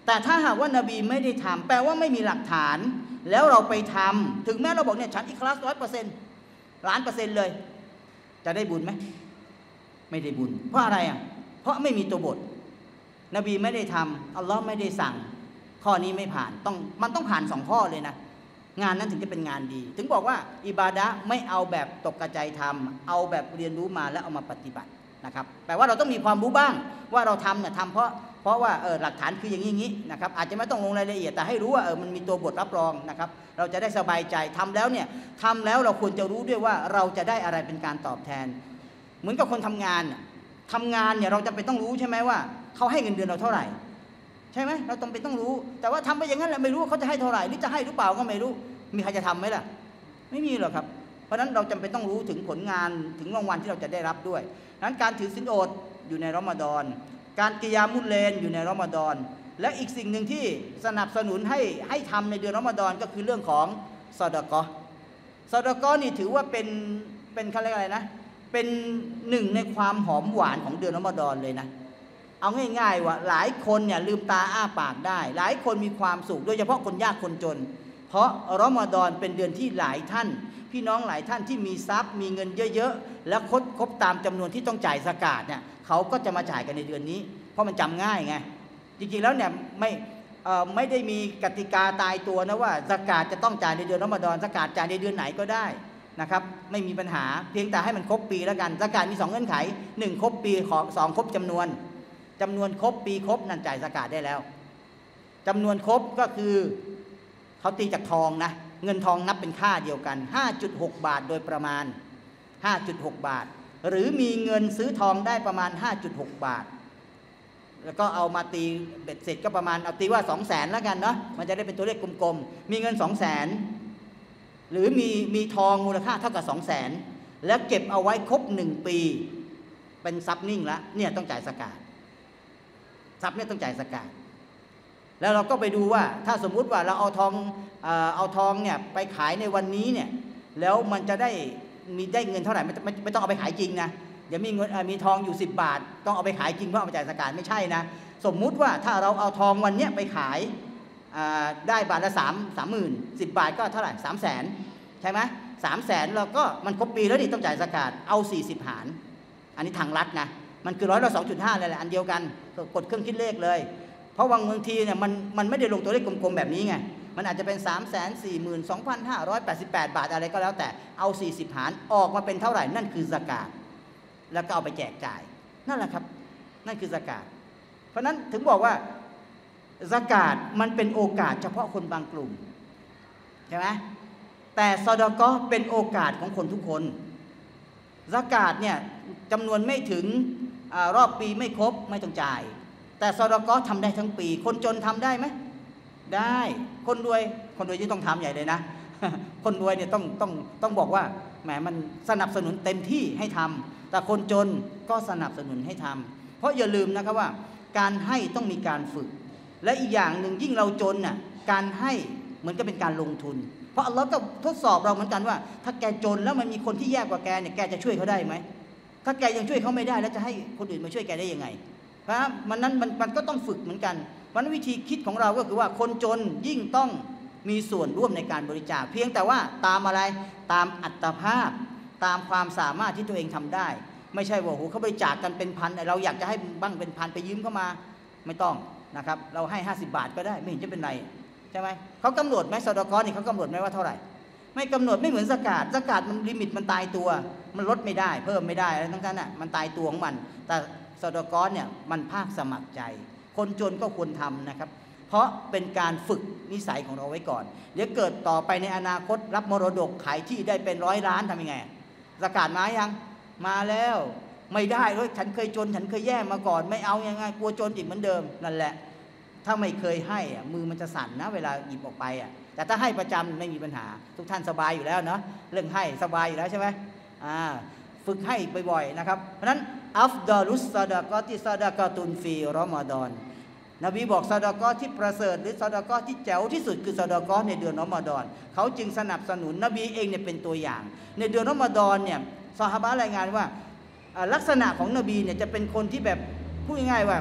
แต่ถ้าหากว่านบีไม่ได้ทำแปลว่าไม่มีหลักฐานแล้วเราไปทำถึงแม้เราบอกเนี่ยฉันอิคลาสร้อยเปอร์เซ็นต์ล้านเปอร์เซ็นต์เลยจะได้บุญไหมไม่ได้บุญเพราะอะไรอ่ะเพราะไม่มีตัวบทนบีไม่ได้ทำอัลลอฮ์ไม่ได้สั่งข้อนี้ไม่ผ่านต้องมันต้องผ่านสองข้อเลยนะงานนั้นถึงจะเป็นงานดีถึงบอกว่าอิบาดะห์ไม่เอาแบบตกกระจายทำเอาแบบเรียนรู้มาแล้วเอามาปฏิบัตินะครับแปลว่าเราต้องมีความรู้บ้างว่าเราทำเนี่ยทำเพราะเพราะว่าเออหลักฐานคืออย่างนี้อย่างนี้นะครับอาจจะไม่ต้องลงรายละเอียดแต่ให้รู้ว่าเออมันมีตัวบทรับรองนะครับเราจะได้สบายใจทำแล้วเนี่ยทำแล้วเราควรจะรู้ด้วยว่าเราจะได้อะไรเป็นการตอบแทนเหมือนกับคนทำงานทำงานเนี่ยเราจำเป็นต้องรู้ใช่ไหมว่าเขาให้เงินเดือนเราเท่าไหร่ใช่ไหมเราจำเป็นต้องรู้แต่ว่าทำไปอย่างนั้นแหละไม่รู้ว่าเขาจะให้เท่าไหร่หรือจะให้หรือเปล่าก็ไม่รู้มีใครจะทำไหมล่ะไม่มีหรอกครับเพราะฉะนั้นเราจำเป็นต้องรู้ถึงผลงานถึงรางวัลที่เราจะได้รับด้วยนั้นการถือศีลอดอยู่ในรอมฎอนการกิยามุลเลนอยู่ในรอมฎอนและอีกสิ่งหนึ่งที่สนับสนุนให้ให้ทำในเดือนรอมฎอนก็คือเรื่องของซอดะกอฮ์ซอดะกอฮ์นี่ถือว่าเป็นเป็นเขาเรียกอะไรนะเป็นหนึ่งในความหอมหวานของเดือนรอมฎอนเลยนะเอาง่ายๆว่าหลายคนเนี่ยลืมตาอ้าปากได้หลายคนมีความสุขโดยเฉพาะคนยากคนจนเพราะรอมฎอนเป็นเดือนที่หลายท่านพี่น้องหลายท่านที่มีทรัพย์มีเงินเยอะๆและครบครบตามจำนวนที่ต้องจ่ายซะกาตเนี่ยเขาก็จะมาจ่ายกันในเดือนนี้เพราะมันจำง่ายไงจริงๆแล้วเนี่ยไม่ไม่ได้มีกติกาตายตัวนะว่าซะกาตจะต้องจ่ายในเดือนรอมฎอนซะกาตจ่ายในเดือนไหนก็ได้นะครับไม่มีปัญหาเพียงแต่ให้มันครบปีแล้วกันซะกาตมีสองเงื่อนไขหนึ่งครบปีของสองครบจำนวนจำนวนครบปีครบนั่นจ่ายซะกาตได้แล้วจำนวนครบก็คือเขาตีจากทองนะเงินทองนับเป็นค่าเดียวกัน ห้าจุดหก บาทโดยประมาณ ห้าจุดหก บาทหรือมีเงินซื้อทองได้ประมาณ ห้าจุดหก บาทแล้วก็เอามาตีเบ็ดเสร็จก็ประมาณเอาตีว่า สองแสน แล้วกันเนาะมันจะได้เป็นตัวเลขกลมๆมีเงิน สองแสน หรือมีมีทองมูลค่าเท่ากับ สองแสน แล้วเก็บเอาไว้ครบหนึ่งปีเป็นทรัพย์นิ่งแล้วเนี่ยต้องจ่ายซะกาตทรัพย์เนี่ยต้องจ่ายซะกาตแล้วเราก็ไปดูว่าถ้าสมมุติว่าเราเอาทองเอาทองเนี่ยไปขายในวันนี้เนี่ยแล้วมันจะได้มีได้เงินเท่าไหร่ไม่ไม่ไม่ต้องเอาไปขายจริงนะเดี๋ยวมีเงินมีทองอยู่สิบบาทต้องเอาไปขายจริงเพื่อเอาไปจ่ายซะกาตไม่ใช่นะสมมุติว่าถ้าเราเอาทองวันนี้ไปขายได้บาทละสามสามหมื่นสิบบาทก็เท่าไหร่สามแสนใช่ไหมสามแสนเราก็มันครบปีแล้วนี่ต้องจ่ายซะกาตเอาสี่สิบหารอันนี้ทางรัฐนะมันคือร้อยละสองจุดห้าเลยแหละอันเดียวกันกดเครื่องคิดเลขเลยเพราะบางทีเนี่ยมันมันไม่ได้ลงตัวเลขกลมๆแบบนี้ไงมันอาจจะเป็น สามแสนสี่หมื่นสองพันห้าร้อยแปดสิบแปด บาทอะไรก็แล้วแต่เอาสี่สิบหารออกมาเป็นเท่าไหร่นั่นคือซะกาตแล้วก็เอาไปแจกจ่ายนั่นแหละครับนั่นคือซะกาตเพราะนั้นถึงบอกว่าซะกาตมันเป็นโอกาสเฉพาะคนบางกลุ่มใช่ไหมแต่ซอดะกอฮ์เป็นโอกาสของคนทุกคนซะกาตเนี่ยจำนวนไม่ถึงอรอบปีไม่ครบไม่ต้องจ่ายแต่ซอดะกอฮ์ทำได้ทั้งปีคนจนทำได้ไหมได้คนรวยคนรวยที่ต้องทำใหญ่เลยนะคนรวยเนี่ยต้องต้องต้องบอกว่าแหมมันสนับสนุนเต็มที่ให้ทำแต่คนจนก็สนับสนุนให้ทำเพราะอย่าลืมนะครับว่าการให้ต้องมีการฝึกและอีกอย่างหนึ่งยิ่งเราจนน่ะการให้เหมือนกับเป็นการลงทุนเพราะอัลเลาะห์ก็ทดสอบเราเหมือนกันว่าถ้าแกจนแล้วมันมีคนที่แย่กว่าแกเนี่ยแกจะช่วยเขาได้ไหมถ้าแกยังช่วยเขาไม่ได้แล้วจะให้คนอื่นมาช่วยแกได้ยังไงเพราะมันนั้นมันมันก็ต้องฝึกเหมือนกันเพราะวิธีคิดของเราก็คือว่าคนจนยิ่งต้องมีส่วนร่วมในการบริจาคเพียงแต่ว่าตามอะไรตามอัตภาพตามความสามารถที่ตัวเองทำได้ไม่ใช่ว่าโหเขาบริจาคกันเป็นพันเราอยากจะให้บ้างเป็นพันไปยืมเข้ามาไม่ต้องนะครับเราให้ห้าสิบบาทก็ได้ไม่เห็นจะเป็นไรใช่ไหมเขากำหนดไหมซอดะกอฮ์นี่เขากำหนดไหมว่าเท่าไหร่ไม่กำหนดไม่เหมือนซะกาตซะกาตมันลิมิตมันตายตัวมันลดไม่ได้เพิ่มไม่ได้อะไรทั้งนั้นน่ะมันตายตัวของมันแต่ซอดะกอฮ์เนี่ยมันภาคสมัครใจคนจนก็ควรทำนะครับเพราะเป็นการฝึกนิสัยของเราไว้ก่อนเดี๋ยวเกิดต่อไปในอนาคตรับมรดกขายที่ได้เป็นร้อยล้านทำยังไงซะกาตมายังมาแล้วไม่ได้เลยฉันเคยจนฉันเคยแย่มาก่อนไม่เอายังไงกลัวจนอีกเหมือนเดิมนั่นแหละถ้าไม่เคยให้อ่ะมือมันจะสั่นนะเวลาหยิบออกไปอ่ะแต่ถ้าให้ประจำไม่มีปัญหาทุกท่านสบายอยู่แล้วเนาะเรื่องให้สบายอยู่แล้วใช่ไหมอ่าฝึกให้บ่อยๆนะครับเพราะนั้นอัฟดอลุสซอดะกอฮ์ที่ซอดะกอตุนฟีรอมฎอนนบีบอกซอดะกอฮ์ที่ประเสริฐหรือซอดะกอฮ์ที่แจ๋วที่สุดคือซอดะกอฮ์ในเดือนรอมฎอนเขาจึงสนับสนุนนบีเองเนี่ยเป็นตัวอย่างในเดือนรอมฎอนเนี่ยซอฮาบะห์รายงานว่าลักษณะของนบีเนี่ยจะเป็นคนที่แบบพูดง่ายๆว่า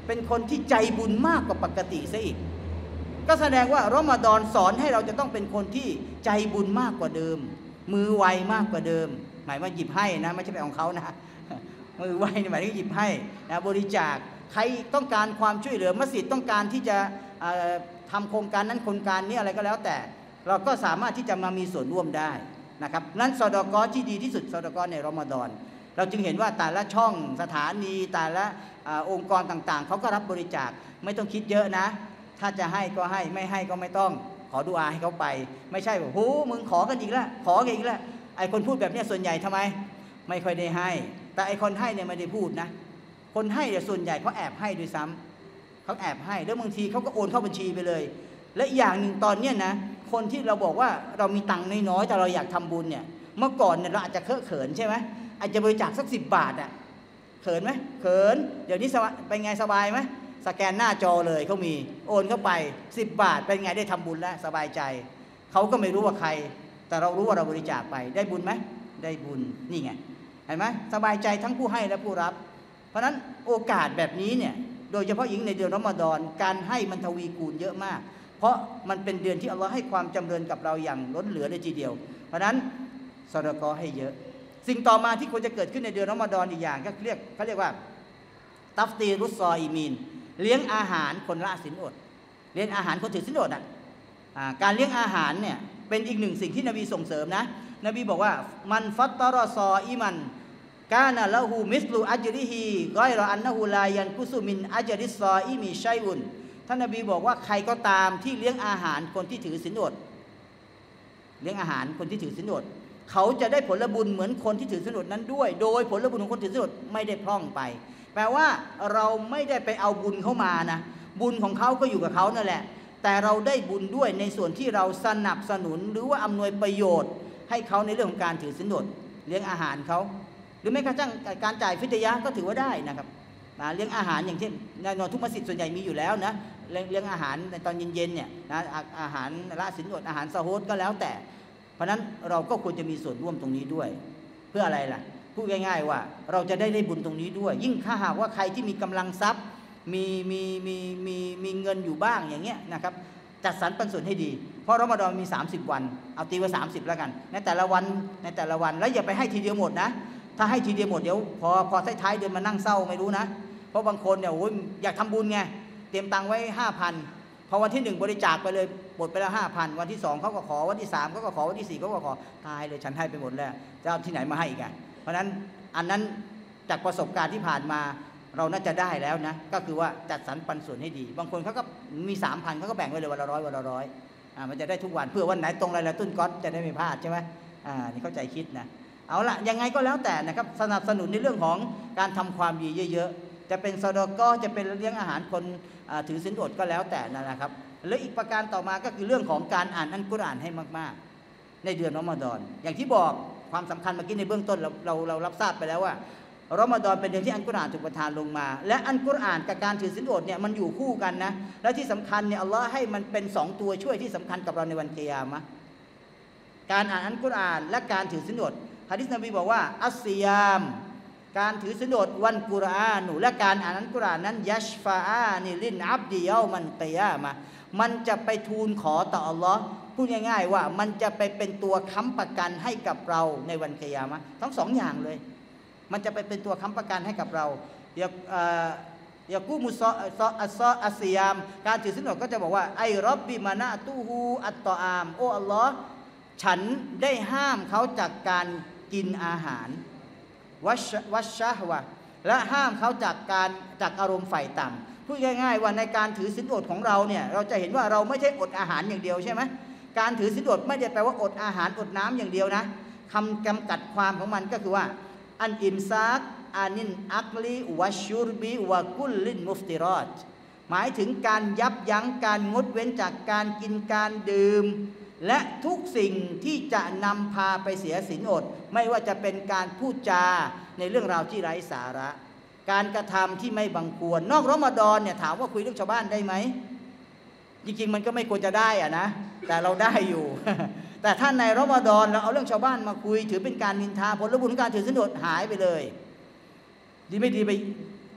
เป็นคนที่ใจบุญมากกว่าปกติซะอีกก็แสดงว่ารอมฎอนสอนให้เราจะต้องเป็นคนที่ใจบุญมากกว่าเดิมมือไวมากกว่าเดิมหมายว่าหยิบให้นะไม่ใช่เป็นของเขานะมือไวหมายถึงหยิบให้นะบริจาคใครต้องการความช่วยเหลือมัสยิดต้องการที่จะทำโครงการนั้นโครงการนี้อะไรก็แล้วแต่เราก็สามารถที่จะมามีส่วนร่วมได้นะครับนั้นซอดากอที่ดีที่สุดซอดากอในรอมฎอนเราจึงเห็นว่าแต่ละช่องสถานีแต่ละองค์กรต่างๆเขาก็รับบริจาคไม่ต้องคิดเยอะนะถ้าจะให้ก็ให้ไม่ให้ก็ไม่ต้องขอดุอาให้เขาไปไม่ใช่แบบโหมึงขอกันอีกแล้วขอกันอีกแล้วไอ้คนพูดแบบนี้ส่วนใหญ่ทำไมไม่ค่อยได้ให้แต่ไอ้คนให้เนี่ยไม่ได้พูดนะคนให้เนี่ยส่วนใหญ่เขาแอบให้ด้วยซ้ำเขาแอบให้แล้วบางทีเขาก็โอนเข้าบัญชีไปเลยและอย่างหนึ่งตอนเนี้ยนะคนที่เราบอกว่าเรามีตังค์น้อยๆแต่เราอยากทำบุญเนี่ยเมื่อก่อนเนี่ยเราอาจจะเคอะเขินใช่ไหมอาจจะบริจาคสักสิบบาทอ่ะเขินไหมเขินเดี๋ยวนี้เป็นไงสบายไหมสแกนหน้าจอเลยเขามีโอนเข้าไปสิบบาทเป็นไงได้ทำบุญแล้วสบายใจเขาก็ไม่รู้ว่าใครแต่เรารู้ว่าเราบริจาคไปได้บุญไหมได้บุญนี่ไงเห็นไหมสบายใจทั้งผู้ให้และผู้รับเพราะฉะนั้นโอกาสแบบนี้เนี่ยโดยเฉพาะยิ่งในเดือนรอมฎอนการให้มันทวีคูณเยอะมากเพราะมันเป็นเดือนที่อัลลอฮ์ให้ความจำเริญกับเราอย่างล้นเหลือเลยทีเดียวเพราะฉะนั้นซอดากอให้เยอะสิ่งต่อมาที่ควรจะเกิดขึ้นในเดือนรอมฎอนอีกอย่างก็เรียกเขาเรียกว่าตัฟตีรุสซออีมีนเลี้ยงอาหารคนละศีลอดเลี้ยงอาหารคนถือศีลอดอ่ะการเลี้ยงอาหารเนี่ยเป็นอีกหนึ่งสิ่งที่นบีส่งเสริมนะนบีบอกว่ามันฟัตตารอซออีมันกานะละหูมิสลูอัจริฮีกอยรออันนะฮูลายันกุซุมินอัจริซออีมีชัยอุนท่านนบีบอกว่าใครก็ตามที่เลี้ยงอาหารคนที่ถือศีลอดเลี้ยงอาหารคนที่ถือศีลอดเขาจะได้ผลบุญเหมือนคนที่ถือศีลอดนั้นด้วยโดยผลบุญของคนถือศีลอดไม่ได้พร่องไปแปลว่าเราไม่ได้ไปเอาบุญเข้ามานะบุญของเขาก็อยู่กับเขานั่นแหละแต่เราได้บุญด้วยในส่วนที่เราสนับสนุนหรือว่าอำนวยประโยชน์ให้เขาในเรื่องของการถือศีลอดเลี้ยงอาหารเขาหรือแม้กระทั่งการจ่ายฟิตยะห์ก็ถือว่าได้นะครับเลี้ยงอาหารอย่างเช่นในนอนทุกมัสยิดส่วนใหญ่มีอยู่แล้วนะเลี้ยงอาหารในตอนเย็นๆเนี่ยนะอาหารละศีลอดอาหารซะฮูดก็แล้วแต่เพราะนั้นเราก็ควรจะมีส่วนร่วมตรงนี้ด้วยเพื่ออะไรล่ะพูดง่ายๆว่าเราจะได้ได้บุญตรงนี้ด้วยยิ่งถ้าหากว่าใครที่มีกำลังทรัพย์มีมีมีมีมีเงินอยู่บ้างอย่างเงี้ยนะครับจัดสรรปันส่วนให้ดีเพราะรอมฎอนมีสามสิบวันเอาตีว่าสามสิบแล้วกันในแต่ละวันในแต่ละวันแล้วอย่าไปให้ทีเดียวหมดนะถ้าให้ทีเดียวหมดเดี๋ยวพอพอท้ายๆเดือนมานั่งเศร้าไม่รู้นะเพราะบางคนเนี่ยโอ้ยอยากทำบุญไงเตรียมตังค์ไว้ห้าพันพอวันที่หนึ่งบริจาคไปเลยหมดไปแล้วห้าพันวันที่สองเขาก็ขอวันที่สามเขาก็ขอวันที่สี่เขาก็ขอตายเลยฉันให้ไปหมดแล้วจะเอาที่ไหนมาให้อีกอ่ะเพราะฉะนั้นอันนั้นจากประสบการณ์ที่ผ่านมาเราน่าจะได้แล้วนะก็คือว่าจัดสรรปันส่วนให้ดีบางคนเขาก็มีสามพันเขาก็แบ่งไว้เลยวันละร้อยวันละร้อยอ่ามันจะได้ทุกวันเพื่อวันไหนตรงไรละตุ้นก๊อตจะได้ไม่พลาดใช่ไหมอ่านี่เข้าใจคิดนะเอาละยังไงก็แล้วแต่นะครับสนับสนุนในเรื่องของการทำความดีเยอะๆจะเป็นซอดากอจะเป็นเลี้ยงอาหารคนถือศีลอดก็แล้วแต่นะครับและอีกประการต่อมาก็คือเรื่องของการอ่านอัลกุรอานให้มากๆในเดือนรอมฎอนอย่างที่บอกความสำคัญเมื่อกี้ในเบื้องต้นเราเราเรารับทราบไปแล้วว่ารอมฎอนเป็นเดือนที่อัลกุรอานถูกประทานลงมาและอัลกุรอานกับการถือศีลอดเนี่ยมันอยู่คู่กันนะและที่สำคัญเนี่ยอัลลอฮ์ให้มันเป็นสองตัวช่วยที่สำคัญกับเราในวันกิยามะห์การอ่านอัลกุรอานและการถือศีลอดหะดีษนบีบอกว่าอัสซิยามการถือศีลอดวันกุรอานและการอ่านอัลกุรอานนั้นยัชฟาอานิลินอับดิยามันกิยามะห์มันจะไปทูลขอต่ออัลลอฮ์พูดง่ายๆว่ามันจะไปเป็นตัวค้ำประกันให้กับเราในวันกิยามะห์ทั้งสองอย่างเลยมันจะไปเป็นตัวค้ำประกันให้กับเราอยากอยากกู้มุซออัสซออัสซิยามการถือศีลอดก็จะบอกว่าไอร็อบบิมานะตูฮูอัตตอามโอ้อัลลอฮ์ฉันได้ห้ามเขาจากการกินอาหารวัชวัชชะฮวะและห้ามเขาจากการจากอารมณ์ไฟต่ำพูดง่ายๆว่าในการถือศีลอดของเราเนี่ยเราจะเห็นว่าเราไม่ใช่อดอาหารอย่างเดียวใช่ไหมการถือศีลอดไม่ได้แปลว่าอดอาหารอดน้ำอย่างเดียวนะคำจำกัดความของมันก็คือว่าอันอิมซากอานินอักลีวัชชูรบีวะกุลลินมุฟติรอดหมายถึงการยับยั้งการงดเว้นจากการกินการดื่มและทุกสิ่งที่จะนำพาไปเสียศีลอดไม่ว่าจะเป็นการพูดจาในเรื่องราวที่ไร้สาระการกระทำที่ไม่บังควรนอกรอมฎอนเนี่ยถามว่าคุยเรื่องชาวบ้านได้ไหมจริงๆมันก็ไม่ควรจะได้อะนะแต่เราได้อยู่ แต่ถ้าในรอมฎอนเราเอาเรื่องชาวบ้านมาคุยถือเป็นการนินทาผลบุญของการถือศีลอดหายไปเลยดีไม่ดีไป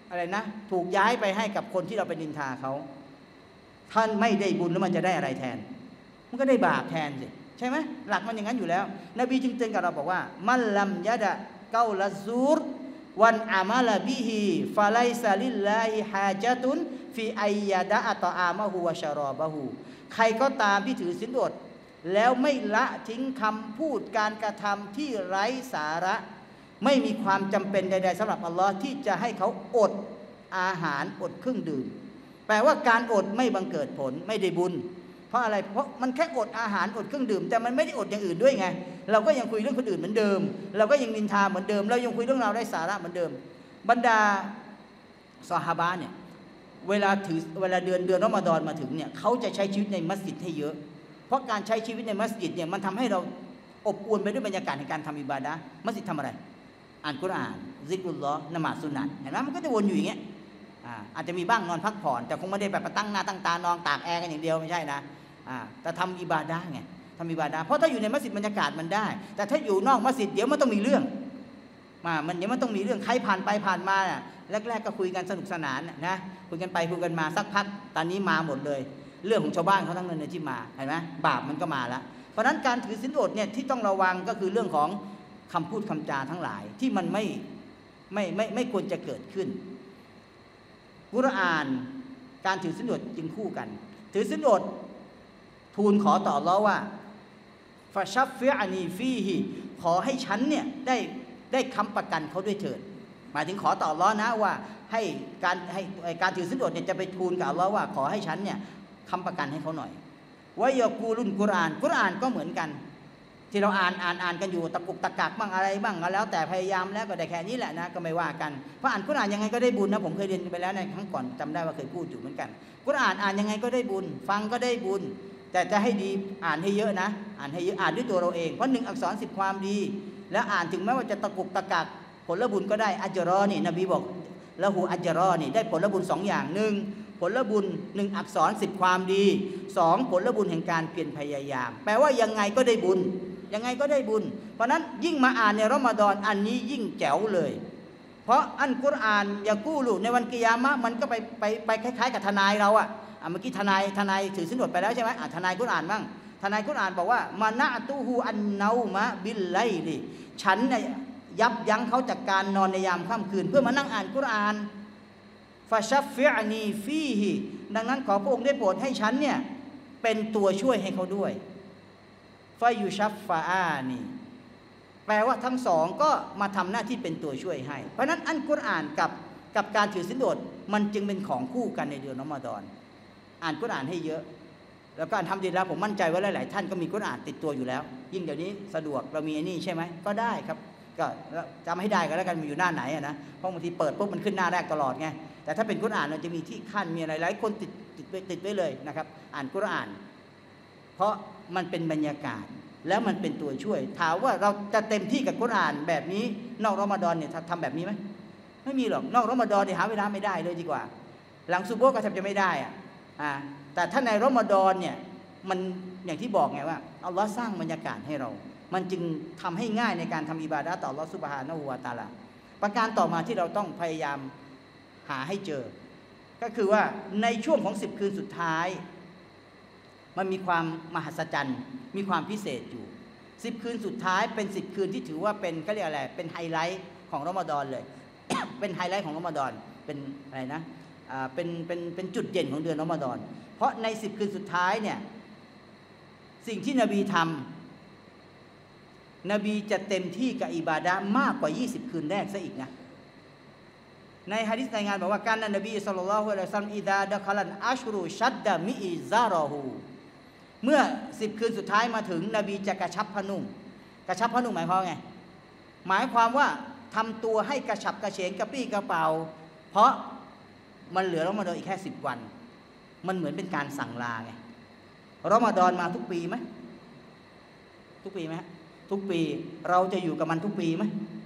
อะไรนะถูกย้ายไปให้กับคนที่เราไปนินทาเขาท่านไม่ได้บุญแล้วมันจะได้อะไรแทนมันก็ได้บาปแทนสิใช่ไหมหลักมันอย่างนั้นอยู่แล้วนบีจึงเตือนกับเราบอกว่ามันลัมยะดะเกาลซูรวันอามาลบิฮิฟาไลซาลิลลาฮิฮาจตุนฟีไอยะดะอัตอามะฮูวะชารอบะฮูใครก็ตามที่ถือศีลอดแล้วไม่ละทิ้งคำพูดการกระทำที่ไร้สาระไม่มีความจำเป็นใดๆสำหรับอัลลอฮ์ที่จะให้เขาอดอาหารอดเครื่องดื่มแปลว่าการอดไม่บังเกิดผลไม่ได้บุญเพราะอะไรเพราะมันแค่อดอาหารอดเครื่องดื่มแต่มันไม่ได้อดอย่างอื่นด้วยไงเราก็ยังคุยเรื่องคนอื่นเหมือนเดิมเราก็ยังนินทาเหมือนเดิมเรายังคุยเรื่องเราได้สาระเหมือนเดิมบรรดาซอฮาบะห์เนี่ยเวลาถือเวลาเดือนเดือนรอมฎอนมาถึงเนี่ยเขาจะใช้ชีวิตในมัสยิดให้เยอะเพราะการใช้ชีวิตในมัสยิดเนี่ยมันทำให้เราอบอวลไปด้วยบรรยากาศในการทำอิบาดะห์มัสยิดทำอะไรอ่านกุรอานซิกรุลลอฮ์ละหมาดสุนัตเห็นไหมมันก็จะวนอยู่อย่างเงี้ยอาจจะมีบ้างนอนพักผ่อนแต่คงไม่ได้แบบตั้งหน้าตั้งตานอนตากแอร์กันอย่างเดียวไม่ใช่นะแต่ทำอิบาดะห์ไงทำอิบาดะห์เพราะถ้าอยู่ในมัสยิดบรรยากาศมันได้แต่ถ้าอยู่นอกมัสยิดเดี๋ยวมันต้องมีเรื่องมามันเดี๋ยวมันต้องมีเรื่องใครผ่านไปผ่านมาแรกๆก็คุยกันสนุกสนานนะคุยกันไปคุยกันมาสักพักตอนนี้มาหมดเลยเรื่องของชาวบ้านเขาทั้งนั้นเลยที่มาเห็นไหมบาปมันก็มาแล้วเพราะนั้นการถือศีลอดเนี่ยที่ต้องระวังก็คือเรื่องของคำพูดคำจาทั้งหลายที่มันไม่ไม่ไม่ไม่ควรจะเกิดขึ้นกุรอานการถือศีลอดจึงคู่กันถือศีลอดทูลขอต่ออัลเลาะห์ว่าฟะชัฟฟิอานีฟีฮิขอให้ฉันเนี่ยได้ได้ค้ำประกันเขาด้วยเถิดหมายถึงขอต่ออัลเลาะห์นะว่าให้การให้การถือศีลอดเนี่ยจะไปทูลกับอัลเลาะห์ว่าขอให้ฉันเนี่ยค้ำประกันให้เขาหน่อยวะยะกูลุนกุรอานกุรอานก็เหมือนกันที่เราอ่านอ่านอ่านกันอยู่ตะกุกตะกักบ้างอะไรบ้างก็แล้วแต่พยายามแล้วก็ได้แค่นี้แหละนะก็ไม่ว่ากันเพราะอ่านกุรอานยังไงก็ได้บุญนะผมเคยเรียนไปแล้วในครั้งก่อนจำได้ว่าเคยพูดอยู่เหมือนกันกุรอานอ่านยังไงก็ได้บุญฟังก็ได้บุญแต่จะให้ดีอ่านให้เยอะนะอ่านให้เยอะอ่านด้วยตัวเราเองเพราะหนึ่งอักษรสิบความดีแล้วอ่านถึงแม้ว่าจะตะกุกตะกักผลบุญก็ได้อัจรอนี่นบีบอกละหูอัจรอนี่ได้ผลบุญสองอย่างหนึ่งผลบุญหนึ่งอักษรสิบความดีสองผลบุญแห่งการเพียรพยายามแปลว่ายังไงก็ได้บุญยังไงก็ได้บุญเพราะนั้นยิ่งมาอ่านในรอมฎอนอันนี้ยิ่งแจ๋วเลยเพราะอันกุรอานยากูลูในวันกิยามะมันก็ไปไปไปคล้ายๆกับทนายเราอะเมื่อกี้ทนายทนายถือศีลอดไปแล้วใช่ไหมทนายกุรอานบ้างทนายกุรอานบอกว่ามานะตูฮูอันเนามะบิลไลลิฉันเนี่ยยับยั้งเขาจากการนอนในยามค่ำคืนเพื่อมานั่งอ่านกุรอานฟาชัฟฟิอานีฟีฮิดังนั้นขอพระองค์ได้โปรดให้ฉันเนี่ยเป็นตัวช่วยให้เขาด้วยฟายูชัฟฟาอานีแปลว่าทั้งสองก็มาทำหน้าที่เป็นตัวช่วยให้เพราะนั้นอันกุรอานกับกับการถือศีลอดมันจึงเป็นของคู่กันในเดือนรอมฎอนอ่านกุรอานให้เยอะแล้วก็ทำดีแล้วผมมั่นใจว่าหลายๆท่านก็มีกุรอานติดตัวอยู่แล้วยิ่งเดี๋ยวนี้สะดวกเรามีไอ้นี่ใช่ไหมก็ได้ครับก็จำให้ได้ก็แล้วกันมีอยู่หน้าไหนนะเพราะบางทีเปิดปุ๊บมันขึ้นหน้าแรกตลอดไงแต่ถ้าเป็นกุรอานมันจะมีที่ขั้นมีอะไรหลายคนติดติดไปติดไว้เลยนะครับอ่านกุรอานเพราะมันเป็นบรรยากาศแล้วมันเป็นตัวช่วยถามว่าเราจะเต็มที่กับกุรอานแบบนี้นอกรอมฎอนเนี่ยทำแบบนี้ไหมไม่มีหรอกนอกรอมฎอนเนี่ยหาเวลาไม่ได้เลยดีกว่าหลังซุโบฮ์ก็แทบจะไม่ได้อ่ะอ่าแต่ถ้าในรอมฎอนเนี่ยมันอย่างที่บอกไงว่าอัลลอฮ์สร้างบรรยากาศให้เรามันจึงทำให้ง่ายในการทำอิบาดะห์ต่ออัลลอฮ์ซุบฮานะฮูวะตะอาลาประการต่อมาที่เราต้องพยายามหาให้เจอก็คือว่าในช่วงของสิบคืนสุดท้ายมันมีความมหัศจรรย์มีความพิเศษอยู่สิบคืนสุดท้ายเป็นสิบคืนที่ถือว่าเป็นเขาเรียกอะไรเป็นไฮไลท์ของรอมฎอนเลย เป็นไฮไลท์ของรอมฎอนเป็นอะไรนะอ่าเป็นเป็นเป็นจุดเด่นของเดือนรอมฎอนเพราะในสิบคืนสุดท้ายเนี่ยสิ่งที่นบีทำนบีจะเต็มที่กับอิบาดะห์มากกว่ายี่สิบคืนแรกซะอีกนะในหะดีษรายงานบอกว่าการนั้นนบีศ็อลลัลลอฮุอะลัยฮิวะซัลลัมอิซาดะคอลันอัชรุชัดดะมิอิซารอฮูเมื่อสิบคืนสุดท้ายมาถึงนบีจะกระชับผ้านุ่งกระชับผ้านุ่งหมายความไงหมายความว่าทำตัวให้กระฉับกระเฉงกระปี้กระเป๋าเพราะมันเหลือรอมฎอนอีกแค่สิบวันมันเหมือนเป็นการสั่งลาไงรอมฎอนมาทุกปีไหมทุกปีไหมทุกปีเราจะอยู่กับมันทุกปีไหม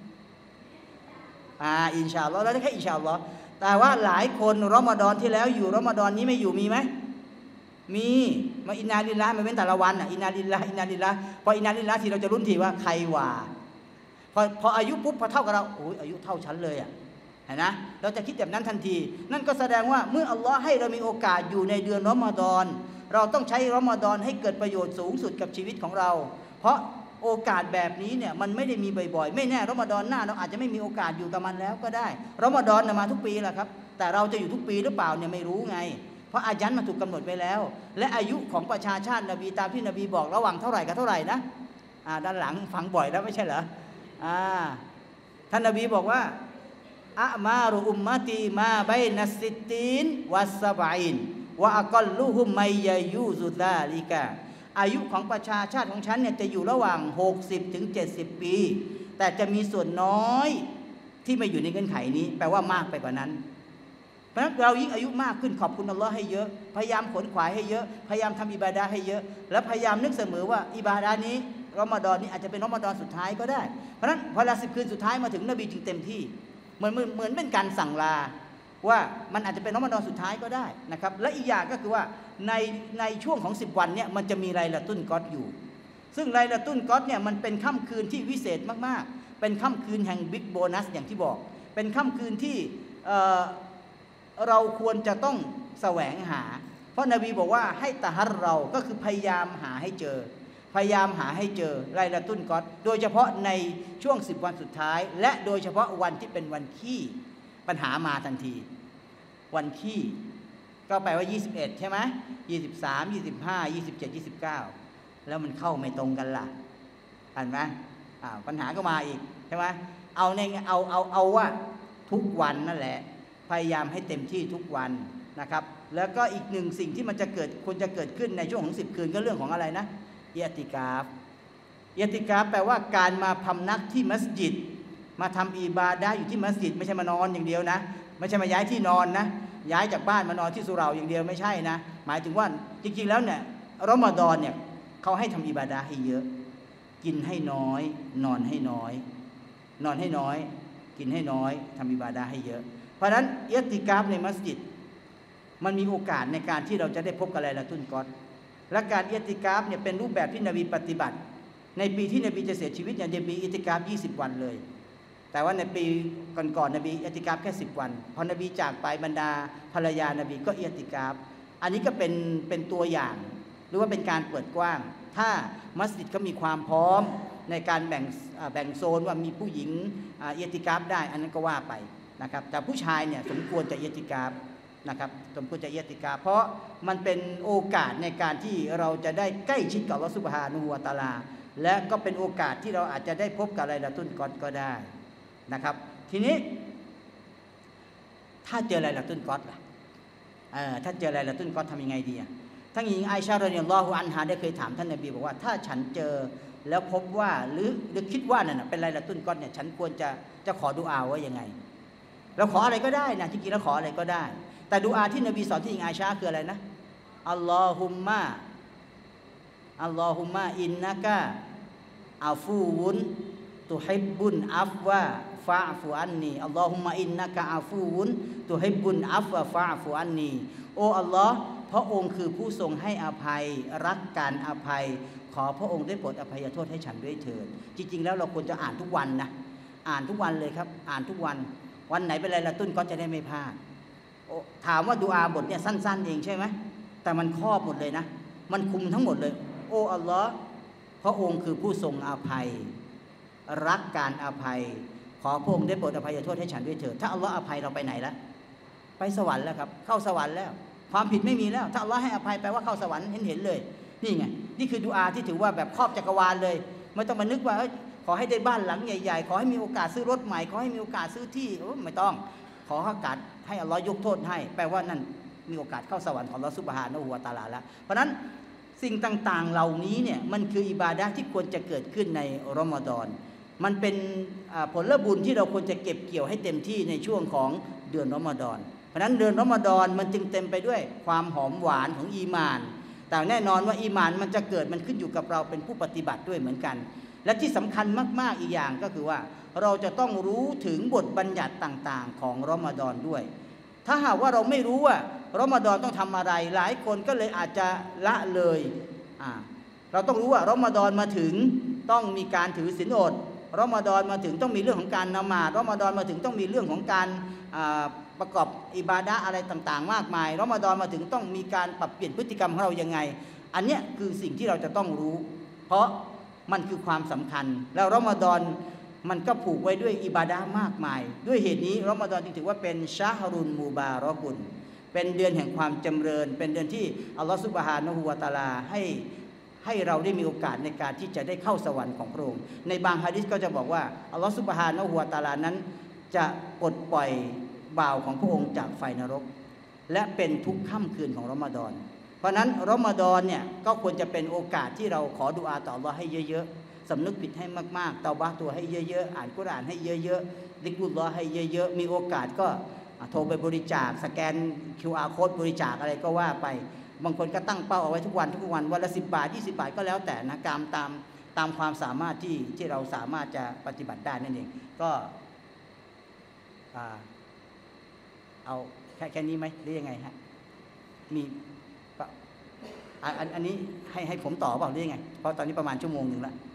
อ่าอินชาอัลลอฮ์แล้วแค่อินชาอัลลอฮ์แต่ว่าหลายคนรอมฎอนที่แล้วอยู่รอมฎอนนี้ไม่อยู่มีไหมมีมาอินนาลิลลาห์มาเป็นแต่ละวันอ่ะอินนาลิลลาห์อินนาลิลลาห์พออินนาลิลลาห์ที่เราจะลุ้นทีว่าใครว่าพอพออายุปุ๊บพอเท่ากับเราโอ้ยอายุเท่าฉันเลยอ่ะเห็นนะเราจะคิดแบบนั้นทันทีนั่นก็แสดงว่าเมื่ออัลลอฮ์ให้เรามีโอกาสอยู่ในเดือนรอมฎอนเราต้องใช้รอมฎอนให้เกิดประโยชน์สูงสุดกับชีวิตของเราเพราะโอกาสแบบนี้เนี่ยมันไม่ได้มีบ่อยๆไม่แน่รอมฎอนหน้าเราอาจจะไม่มีโอกาสอยู่กับมันแล้วก็ได้รอมฎอนมาทุกปีแหละครับแต่เราจะอยู่ทุกปีหรือเปล่าเนี่ยไม่รู้ไงเพราะอายันมันถูกกำหนดไว้แล้วและอายุของประชาชาตินบีตามที่นบีบอกระหว่างเท่าไหร่กับเท่าไหร่นะอ่าด้านหลังฟังบ่อยแล้วไม่ใช่เหรออ่าท่านนบีบอกว่าอะมารุอุมมะตีมาบัยนัสซิตตีนวัสซะบะอินวะอักลุฮุมมัยยะยูซุซาลิกะอายุของประชาชาติของฉันเนี่ยจะอยู่ระหว่างหกสิบถึงเจ็ดสิบปีแต่จะมีส่วนน้อยที่ไม่อยู่ในเงื่อนไขนี้แปลว่ามากไปกว่านั้นเพราะฉะนั้นเรายิ่งอายุมากขึ้นขอบคุณอัลลอฮ์ให้เยอะพยายามขนขวายให้เยอะพยายามทำอิบาดะห์ให้เยอะและพยายามนึกเสมอว่าอิบาดะห์นี้รอมฎอนนี้อาจจะเป็นรอมฎอนสุดท้ายก็ได้เพราะฉะนั้นพอเวลาสิบคืนสุดท้ายมาถึงนบีจึงเต็มที่เหมือนเหมือนเป็นการสั่งลาว่ามันอาจจะเป็นรอมฎอนสุดท้ายก็ได้นะครับและอีกอย่างก็คือว่าในในช่วงของสิบวันเนี่ยมันจะมีไลลาตุลกอดอยู่ซึ่งไลลาตุลกอดเนี่ยมันเป็นค่ำคืนที่วิเศษมากๆเป็นค่ำคืนแห่งบิ๊กโบนัสอย่างที่บอกเป็นค่ำคืนที่เอ่อเราควรจะต้องแสวงหาเพราะนบีบอกว่าให้ตะฮัรเราก็คือพยายามหาให้เจอพยายามหาให้เจอไลลาตุลกอดโดยเฉพาะในช่วงสิบวันสุดท้ายและโดยเฉพาะวันที่เป็นวันขี้ปัญหามาทันทีวันขี้ก็แปลว่ายี่สิบเอ็ดใช่ไหมยี่สิบสาม ยี่สิบห้า ยี่สิบเจ็ด ยี่สิบเก้าแล้วมันเข้าไม่ตรงกันล่ะเห็นไหมอ่าปัญหาก็มาอีกใช่ไหมเอาในเอาเอาเอาว่าทุกวันนั่นแหละพยายามให้เต็มที่ทุกวันนะครับแล้วก็อีกหนึ่งสิ่งที่มันจะเกิดควรจะเกิดขึ้นในช่วงของสิบคืนก็เรื่องของอะไรนะอิอ์ติกาฟอิอ์ติกาฟแปลว่าการมาพำนักที่มัสยิดมาทำอิบาดะห์อยู่ที่มัสยิดไม่ใช่มานอนอย่างเดียวนะไม่ใช่มาย้ายที่นอนนะย้ายจากบ้านมานอนที่สุเหร่าอย่างเดียวไม่ใช่นะหมายถึงว่าจริงๆแล้วเนี่ยรอมฎอนเนี่ยเขาให้ทำอิบาดะห์ให้เยอะกินให้น้อยนอนให้น้อยนอนให้น้อยกินให้น้อยทำอิบาดะห์ให้เยอะเพราะฉะนั้นอิอ์ติกาฟในมัสยิดมันมีโอกาสในการที่เราจะได้พบกับไลลาตุลกอดและการอิอ์ติกาฟเนี่ยเป็นรูปแบบที่นบีปฏิบัติในปีที่นบีจะเสียชีวิตเนี่ยนบีอิอ์ติกาฟยี่สิบวันเลยแต่ว่าในปีก่อนๆนบีอิอ์ติกาฟแค่สิบวันพอนบีจากไปบรรดาภรรยานบีก็อิอ์ติกาฟอันนี้ก็เป็นเป็นตัวอย่างหรือว่าเป็นการเปิดกว้างถ้ามัสยิดเขามีความพร้อมในการแบ่งแบ่งโซนว่ามีผู้หญิงอิอ์ติกาฟได้อันนั้นก็ว่าไปนะครับแต่ผู้ชายเนี่ยสมควรจะอิอ์ติกาฟนะครับสมควรจะอิอ์ติกาฟเพราะมันเป็นโอกาสในการที่เราจะได้ใกล้ชิดกับอัลเลาะห์ซุบฮานะฮูวะตะอาลาและก็เป็นโอกาสที่เราอาจจะได้พบกับไลลาตุลกอดก็ได้นะครับทีนี้ถ้าเจอไลลาตุลกอดล่ะเออถ้าเจอไลลาตุลกอดทำยังไงดีอ่ะท่านหญิงไอชารอฎิยัลลอฮุอันฮาได้เคยถามท่านนบีบอกว่าถ้าฉันเจอแล้วพบว่าหรือหรือคิดว่านั่นเป็นไลลาตุลกอดเนี่ยฉันควรจะจะขอดุอาว่ายังไงเราขออะไรก็ได้นะจริงๆแล้วขออะไรก็ได้แต่ดุอาที่นบีสอนที่หญิงไอชาคืออะไรนะอัลลอฮุมมะอัลลอฮุมมะอินนะกะอาฟูวุนตุฮิบบุนอัฟวะฟะฟูอันนีอัลลอฮุมมะอินนะกะอาฟูวุนตุฮิบบุนอัฟวะฟะฟูอันนีโอ้อัลลอฮ์พระองค์คือผู้ทรงให้อภัยรักการอภัยขอพระองค์ได้โปรดอภัยโทษให้ฉันด้วยเถิดจริงๆแล้วเราควรจะอ่านทุกวันนะอ่านทุกวันเลยครับอ่านทุกวันวันไหนเป็นไลลาตุลก็จะได้ไม่พลาดถามว่าดุอาบทเนี่ยสั้นๆเองใช่ไหมแต่มันครอบหมดเลยนะมันคุมทั้งหมดเลยโอ้อัลลอฮ์พระองค์คือผู้ทรงอภัยรักการอภัยขอพระองค์ได้โปรดอภัยโทษให้ฉันด้วยเถิดถ้าอัลลอฮ์อภัยเราไปไหนแล้วไปสวรรค์แล้วครับเข้าสวรรค์แล้วความผิดไม่มีแล้วถ้าอัลลอฮ์ให้อภัยแปลว่าเข้าสวรรค์เห็นเห็นเลยนี่ไงนี่คือดุอาที่ถือว่าแบบครอบจักรวาลเลยไม่ต้องมานึกว่าขอให้ได้บ้านหลังใหญ่ๆขอให้มีโอกาสซื้อรถใหม่ขอให้มีโอกาสซื้อที่ไม่ต้องขอโอกาสให้อัลลอฮ์ยกโทษให้แปลว่านั่นมีโอกาสเข้าสวรรค์ของอัลลอฮ์ซุบฮานะฮูวะตะอาลาแล้วเพราะนั้นสิ่งต่างๆเหล่านี้เนี่ยมันคืออิบาดะห์ที่ควรจะเกิดขึ้นในรอมฎอนมันเป็นผลบุญที่เราควรจะเก็บเกี่ยวให้เต็มที่ในช่วงของเดือนรอมฎอนเพราะนั้นเดือนรอมฎอนมันจึงเต็มไปด้วยความหอมหวานของอีมานแต่แน่นอนว่าอีมานมันจะเกิดมันขึ้นอยู่กับเราเป็นผู้ปฏิบัติด้วยเหมือนกันและที่สำคัญมากๆอีกอย่างก็คือว่าเราจะต้องรู้ถึงบทบัญญัติต่างๆของรอมฎอนด้วยถ้าหากว่าเราไม่รู้ว่ารอมฎอนต้องทำอะไรหลายคนก็เลยอาจจะละเลยอ่าเราต้องรู้ว่ารอมฎอนมาถึงต้องมีการถือศีลอดรอมฎอนมาถึงต้องมีเรื่องของการละหมาดรอมฎอนมาถึงต้องมีเรื่องของการประกอบอิบาดะห์อะไรต่างๆมากมายรอมฎอนมาถึงต้องมีการปรับเปลี่ยนพฤติกรรมของเรายังไงอันเนี้ยคือสิ่งที่เราจะต้องรู้เพราะมันคือความสำคัญแล้วรอมฎอนมันก็ผูกไว้ด้วยอิบาดะห์มากมายด้วยเหตุนี้รอมฎอนจึงถือว่าเป็นชะฮรุนมูบารอกุนเป็นเดือนแห่งความจำเริญเป็นเดือนที่อัลลอฮฺซุบฮานะฮูวะตะอาลาให้ให้เราได้มีโอกาสในการที่จะได้เข้าสวรรค์ของพระองค์ในบางหะดีษก็จะบอกว่าอัลลอฮฺซุบฮานะฮูวะตะอาลานั้นจะปลดปล่อยบ่าวของพระองค์จากไฟนรกและเป็นทุกค่ำคืนของรอมฎอนเพราะนั้นรอมฎอนเนี่ยก็ควรจะเป็นโอกาสที่เราขอดุอาต่ออัลเลาะห์ให้เยอะๆสำนึกผิดให้มากๆเตาบะห์ตัวให้เยอะๆอ่านกุรอานให้เยอะๆดิกรุลลอฮ์ให้เยอะๆมีโอกาสก็โทรไปบริจาคสแกน คิว อาร์ Code บริจาคอะไรก็ว่าไปบางคนก็ตั้งเป้าเอาไว้ทุกวันทุกวันวันละสิบบาทยี่สิบบาทก็แล้วแต่นะตามตามตามความสามารถที่ที่เราสามารถจะปฏิบัติได้นั่นเองก็เอาแค่แค่นี้ไหมหรือยังไงฮะมีอันอันนี้ให้ให้ผมต่อเปล่าหรือยังไงเพราะตอนนี้ประมาณชั่วโมงหนึ่งแล้ว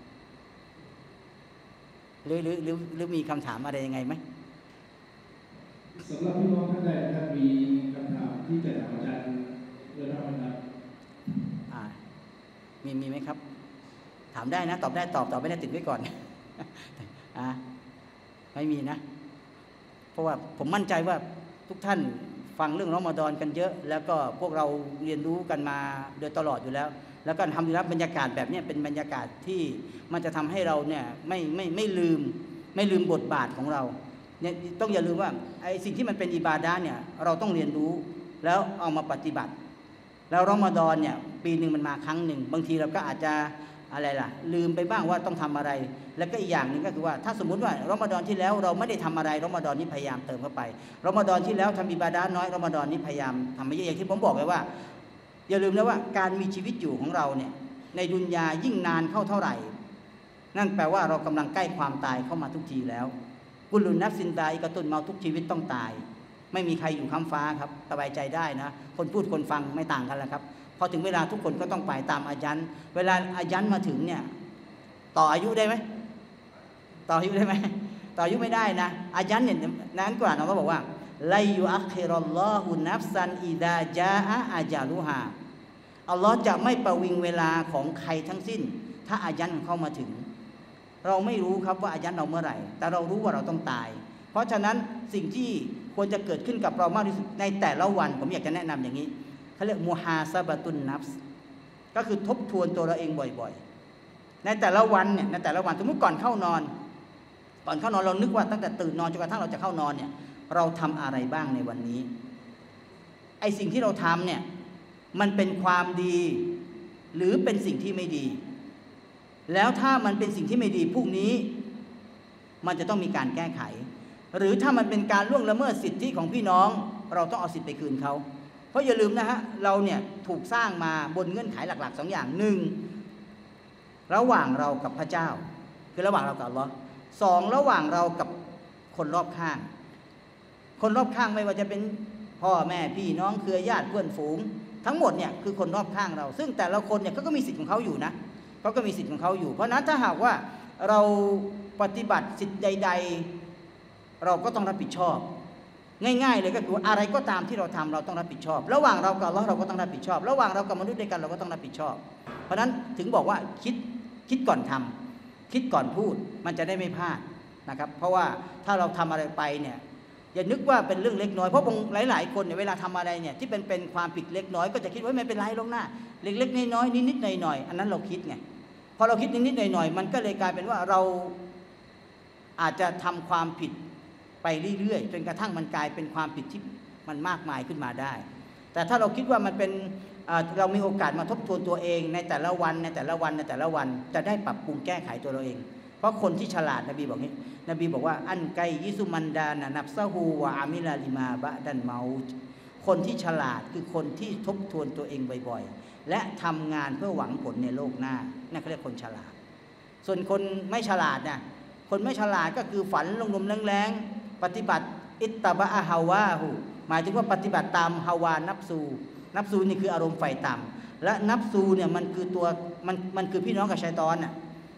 หรือหรือหรือหรือมีคำถามอะไรยังไงไหมสำหรับพี่น้องท่านใดนะครับมีคำถามที่จะถามอาจารย์เรื่องอะไรครับอ่ามีมีไหมครับถามได้นะตอบได้ตอบตอบไม่ได้ติดไว้ก่อนอ่าไม่มีนะเพราะว่าผมมั่นใจว่าทุกท่านฟังเรื่องรอมฎอนกันเยอะแล้วก็พวกเราเรียนรู้กันมาโดยตลอดอยู่แล้วแล้วก็ทำดีรับบรรยากาศแบบนี้เป็นบรรยากาศที่มันจะทำให้เราเนี่ยไม่ไม่ไม่ลืมไม่ลืมบทบาทของเราเนี่ยต้องอย่าลืมว่าไอ้สิ่งที่มันเป็นอิบาดะห์เนี่ยเราต้องเรียนรู้แล้วเอามาปฏิบัติแล้วรอมฎอนเนี่ยปีหนึ่งมันมาครั้งหนึ่งบางทีเราก็อาจจะอะไรล่ะลืมไปบ้างว่าต้องทำอะไรแล้วก็อีกอย่างหนึ่งก็คือว่าถ้าสมมุติว่ารอมฎอนที่แล้วเราไม่ได้ทำอะไรรอมฎอนนี้พยายามเติมเข้าไปรอมฎอนที่แล้วทำอิบาดะห์น้อยรอมฎอนนี้พยายามทำให้เยอะอย่างที่ผมบอกไว้ว่าอย่าลืมนะว่าการมีชีวิตอยู่ของเราเนี่ยในดุนยายิ่งนานเข้าเท่าไหร่นั่นแปลว่าเรากำลังใกล้ความตายเข้ามาทุกทีแล้วกุลุนัฟซินตาอิกะตุนเมาทุกชีวิตต้องตายไม่มีใครอยู่ค้ำฟ้าครับสบายใจได้นะคนพูดคนฟังไม่ต่างกันแล้วครับพอถึงเวลาทุกคนก็ต้องไปตามอายันเวลาอายันมาถึงเนี่ยต่ออายุได้ไหมต่ออายุได้ไหมต่ออายุไม่ได้นะอายันเนี่ยนั้นกว่าเราก็บอกว่าไลยุอัคคิรัลลอฮุนัฟซันอิดาจาอะอาจาลุฮาอัลลอฮ์จะไม่ประวิงเวลาของใครทั้งสิ้นถ้าอายันเข้ามาถึงเราไม่รู้ครับว่าอายันเราเมื่อไหร่แต่เรารู้ว่าเราต้องตายเพราะฉะนั้นสิ่งที่ควรจะเกิดขึ้นกับเรามากที่สุดในแต่ละวันผมอยากจะแนะนำอย่างนี้เขาเรียกมูฮาซาบะตุนนัฟส์ก็คือทบทวนตัวเราเองบ่อยๆในแต่ละวันเนี่ยในแต่ละวันสมมติก่อนเข้านอนก่อนเข้านอนเรานึกว่าตั้งแต่ตื่นนอนจนกระทั่งเราจะเข้านอนเนี่ยเราทำอะไรบ้างในวันนี้ไอสิ่งที่เราทำเนี่ยมันเป็นความดีหรือเป็นสิ่งที่ไม่ดีแล้วถ้ามันเป็นสิ่งที่ไม่ดีพวกนี้มันจะต้องมีการแก้ไขหรือถ้ามันเป็นการล่วงละเมิดสิทธิของพี่น้องเราต้องเอาสิทธิไปคืนเขาเพราะอย่าลืมนะฮะเราเนี่ยถูกสร้างมาบนเงื่อนไขหลักๆสองอย่างหนึ่งระหว่างเรากับพระเจ้าคือระหว่างเรากับอัลเลาะห์สองระหว่างเรากับคนรอบข้างคนรอบข้างไม่ว่าจะเป็นพ่อแม่พี่น้องเครือญาติเพื่อนฝูงทั้งหมดเนี่ยคือคนรอบข้างเราซึ่งแต่ละคนเนี่ยเขาก็มีสิทธิ์ของเขาอยู่นะเขาก็มีสิทธิ์ของเขาอยู่เพราะนั้นถ้าหากว่าเราปฏิบัติสิทธิ์ใดๆเราก็ต้องรับผิดชอบง่ายๆเลยก็คืออะไรก็ตามที่เราทำเราต้องรับผิดชอบระหว่างเรากับอัลเลาะห์เราก็ต้องรับผิดชอบระหว่างเรากับมนุษย์ด้วยกันเราก็ต้องรับผิดชอบเพราะนั้นถึงบอกว่าคิดคิดก่อนทำคิดก่อนพูดมันจะได้ไม่พลาดนะครับเพราะว่าถ้าเราทำอะไรไปเนี่ยอย่านึกว่าเป็นเรื่องเล็กน้อยเพราะบางหลายๆคนเนี่ยเวลาทำอะไรเนี่ยที่เป็นเป็นความผิดเล็กน้อยก็จะคิดว่าไม่เป็นไรหรอกนะเล็กๆน้อยๆนิดๆหน่อยๆอันนั้นเราคิดไงพอเราคิดนิดๆหน่อยๆมันก็เลยกลายเป็นว่าเราอาจจะทำความผิดไปเรื่อยๆจนกระทั่งมันกลายเป็นความผิดที่มันมากมายขึ้นมาได้แต่ถ้าเราคิดว่ามันเป็นเรามีโอกาสมาทบทวนตัวเองในแต่ละวันในแต่ละวันในแต่ละวันจะได้ปรับปรุงแก้ไขตัวเราเองเพราะคนที่ฉลาดนบีบอกนี้นบีบอกว่าอันไกยิสุมันดานะนับซะฮูวะอามิลาลิมาบะดันเมาต์คนที่ฉลาดคือคนที่ทบทวนตัวเองบ่อยๆและทำงานเพื่อหวังผลในโลกหน้านั่นเขาเรียกคนฉลาดส่วนคนไม่ฉลาดน่ะคนไม่ฉลาดก็คือฝันลมๆแรงๆปฏิบัติอิตตะบะอะฮาวาหูหมายถึงว่าปฏิบัติตามฮาวานับซูนับซูนี่คืออารมณ์ไฟต่ำและนับซูเนี่ยมันคือตัวมันมันคือพี่น้องกับชัยฏอนน่ะ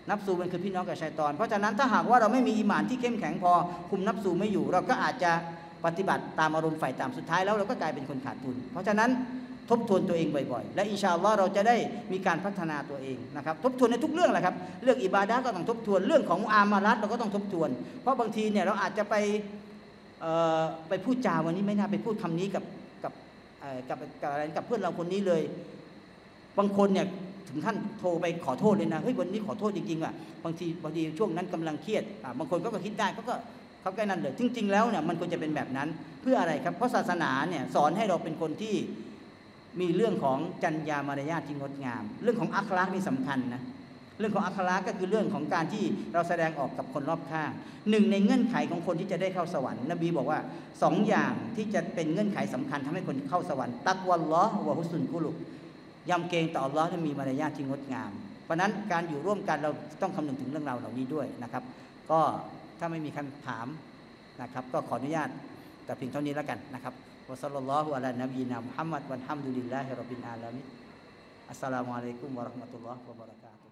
นับซูมันคือพี่น้องกับชัยฏอนเพราะฉะนั้นถ้าหากว่าเราไม่มีอีหม่านที่เข้มแข็งพอคุมนับซูไม่อยู่เราก็อาจจะปฏิบัติตามอารมณ์ฝ่ายต่ำสุดท้ายแล้วเราก็กลายเป็นคนขาดทุนเพราะฉะนั้นทบทวนตัวเองบ่อยๆและอินชาอัลลอฮ์เราจะได้มีการพัฒนาตัวเองนะครับทบทวนในทุกเรื่องแหละครับเรื่องอิบาดะห์ก็ต้องทบทวนเรื่องของอามาลัตเราก็ต้องทบทวนเพราะบางทีเนี่ยเราอาจจะไปไปพูดจาวันนี้ไม่น่าไปพูดคำนี้กับกับกับกับอะไรกับเพื่อนเราคนนี้เลยบางคนเนี่ยถึงท่านโทรไปขอโทษเลยนะเฮ้ยวันนี้ขอโทษจริงๆอ่ะบางทีบางทีช่วงนั้นกำลังเครียดบางคนก็คิดได้เขาก็เขาแค่นั้นเลยจริงๆแล้วเนี่ยมันควรจะเป็นแบบนั้นเพื่ออะไรครับเพราะศาสนาเนี่ยสอนให้เราเป็นคนที่มีเรื่องของจรรยามารยาทที่งดงามเรื่องของอัคลากนี่สำคัญนะเรื่องของอัคลากก็คือเรื่องของการที่เราแสดงออกกับคนรอบข้างหนึ่งในเงื่อนไขของคนที่จะได้เข้าสวรรค์นบีบอกว่าสองอย่างที่จะเป็นเงื่อนไขสำคัญทำให้คนเข้าสวรรค์ตักวัลลอฮ์วะฮุสนุลกุลุกยำเกรงต่ออัลลอฮ์และมีมารยาทที่งดงามเพราะนั้นการอยู่ร่วมกันเราต้องคำนึงถึงเรื่องราวเหล่านี้ด้วยนะครับก็ถ้าไม่มีคำถามนะครับก็ขออนุญาตแต่เพียงเท่านี้แล้วกันนะครับวะศ็อลลัลลอฮุอะลานบีนามุฮัมมัดวัลฮัมดุลิลลาฮิร็อบบิลอาลามีนอัสสลามุอะลัยกุมวะเราะห์มะตุลลอฮ์วะบะเราะกาตุฮ์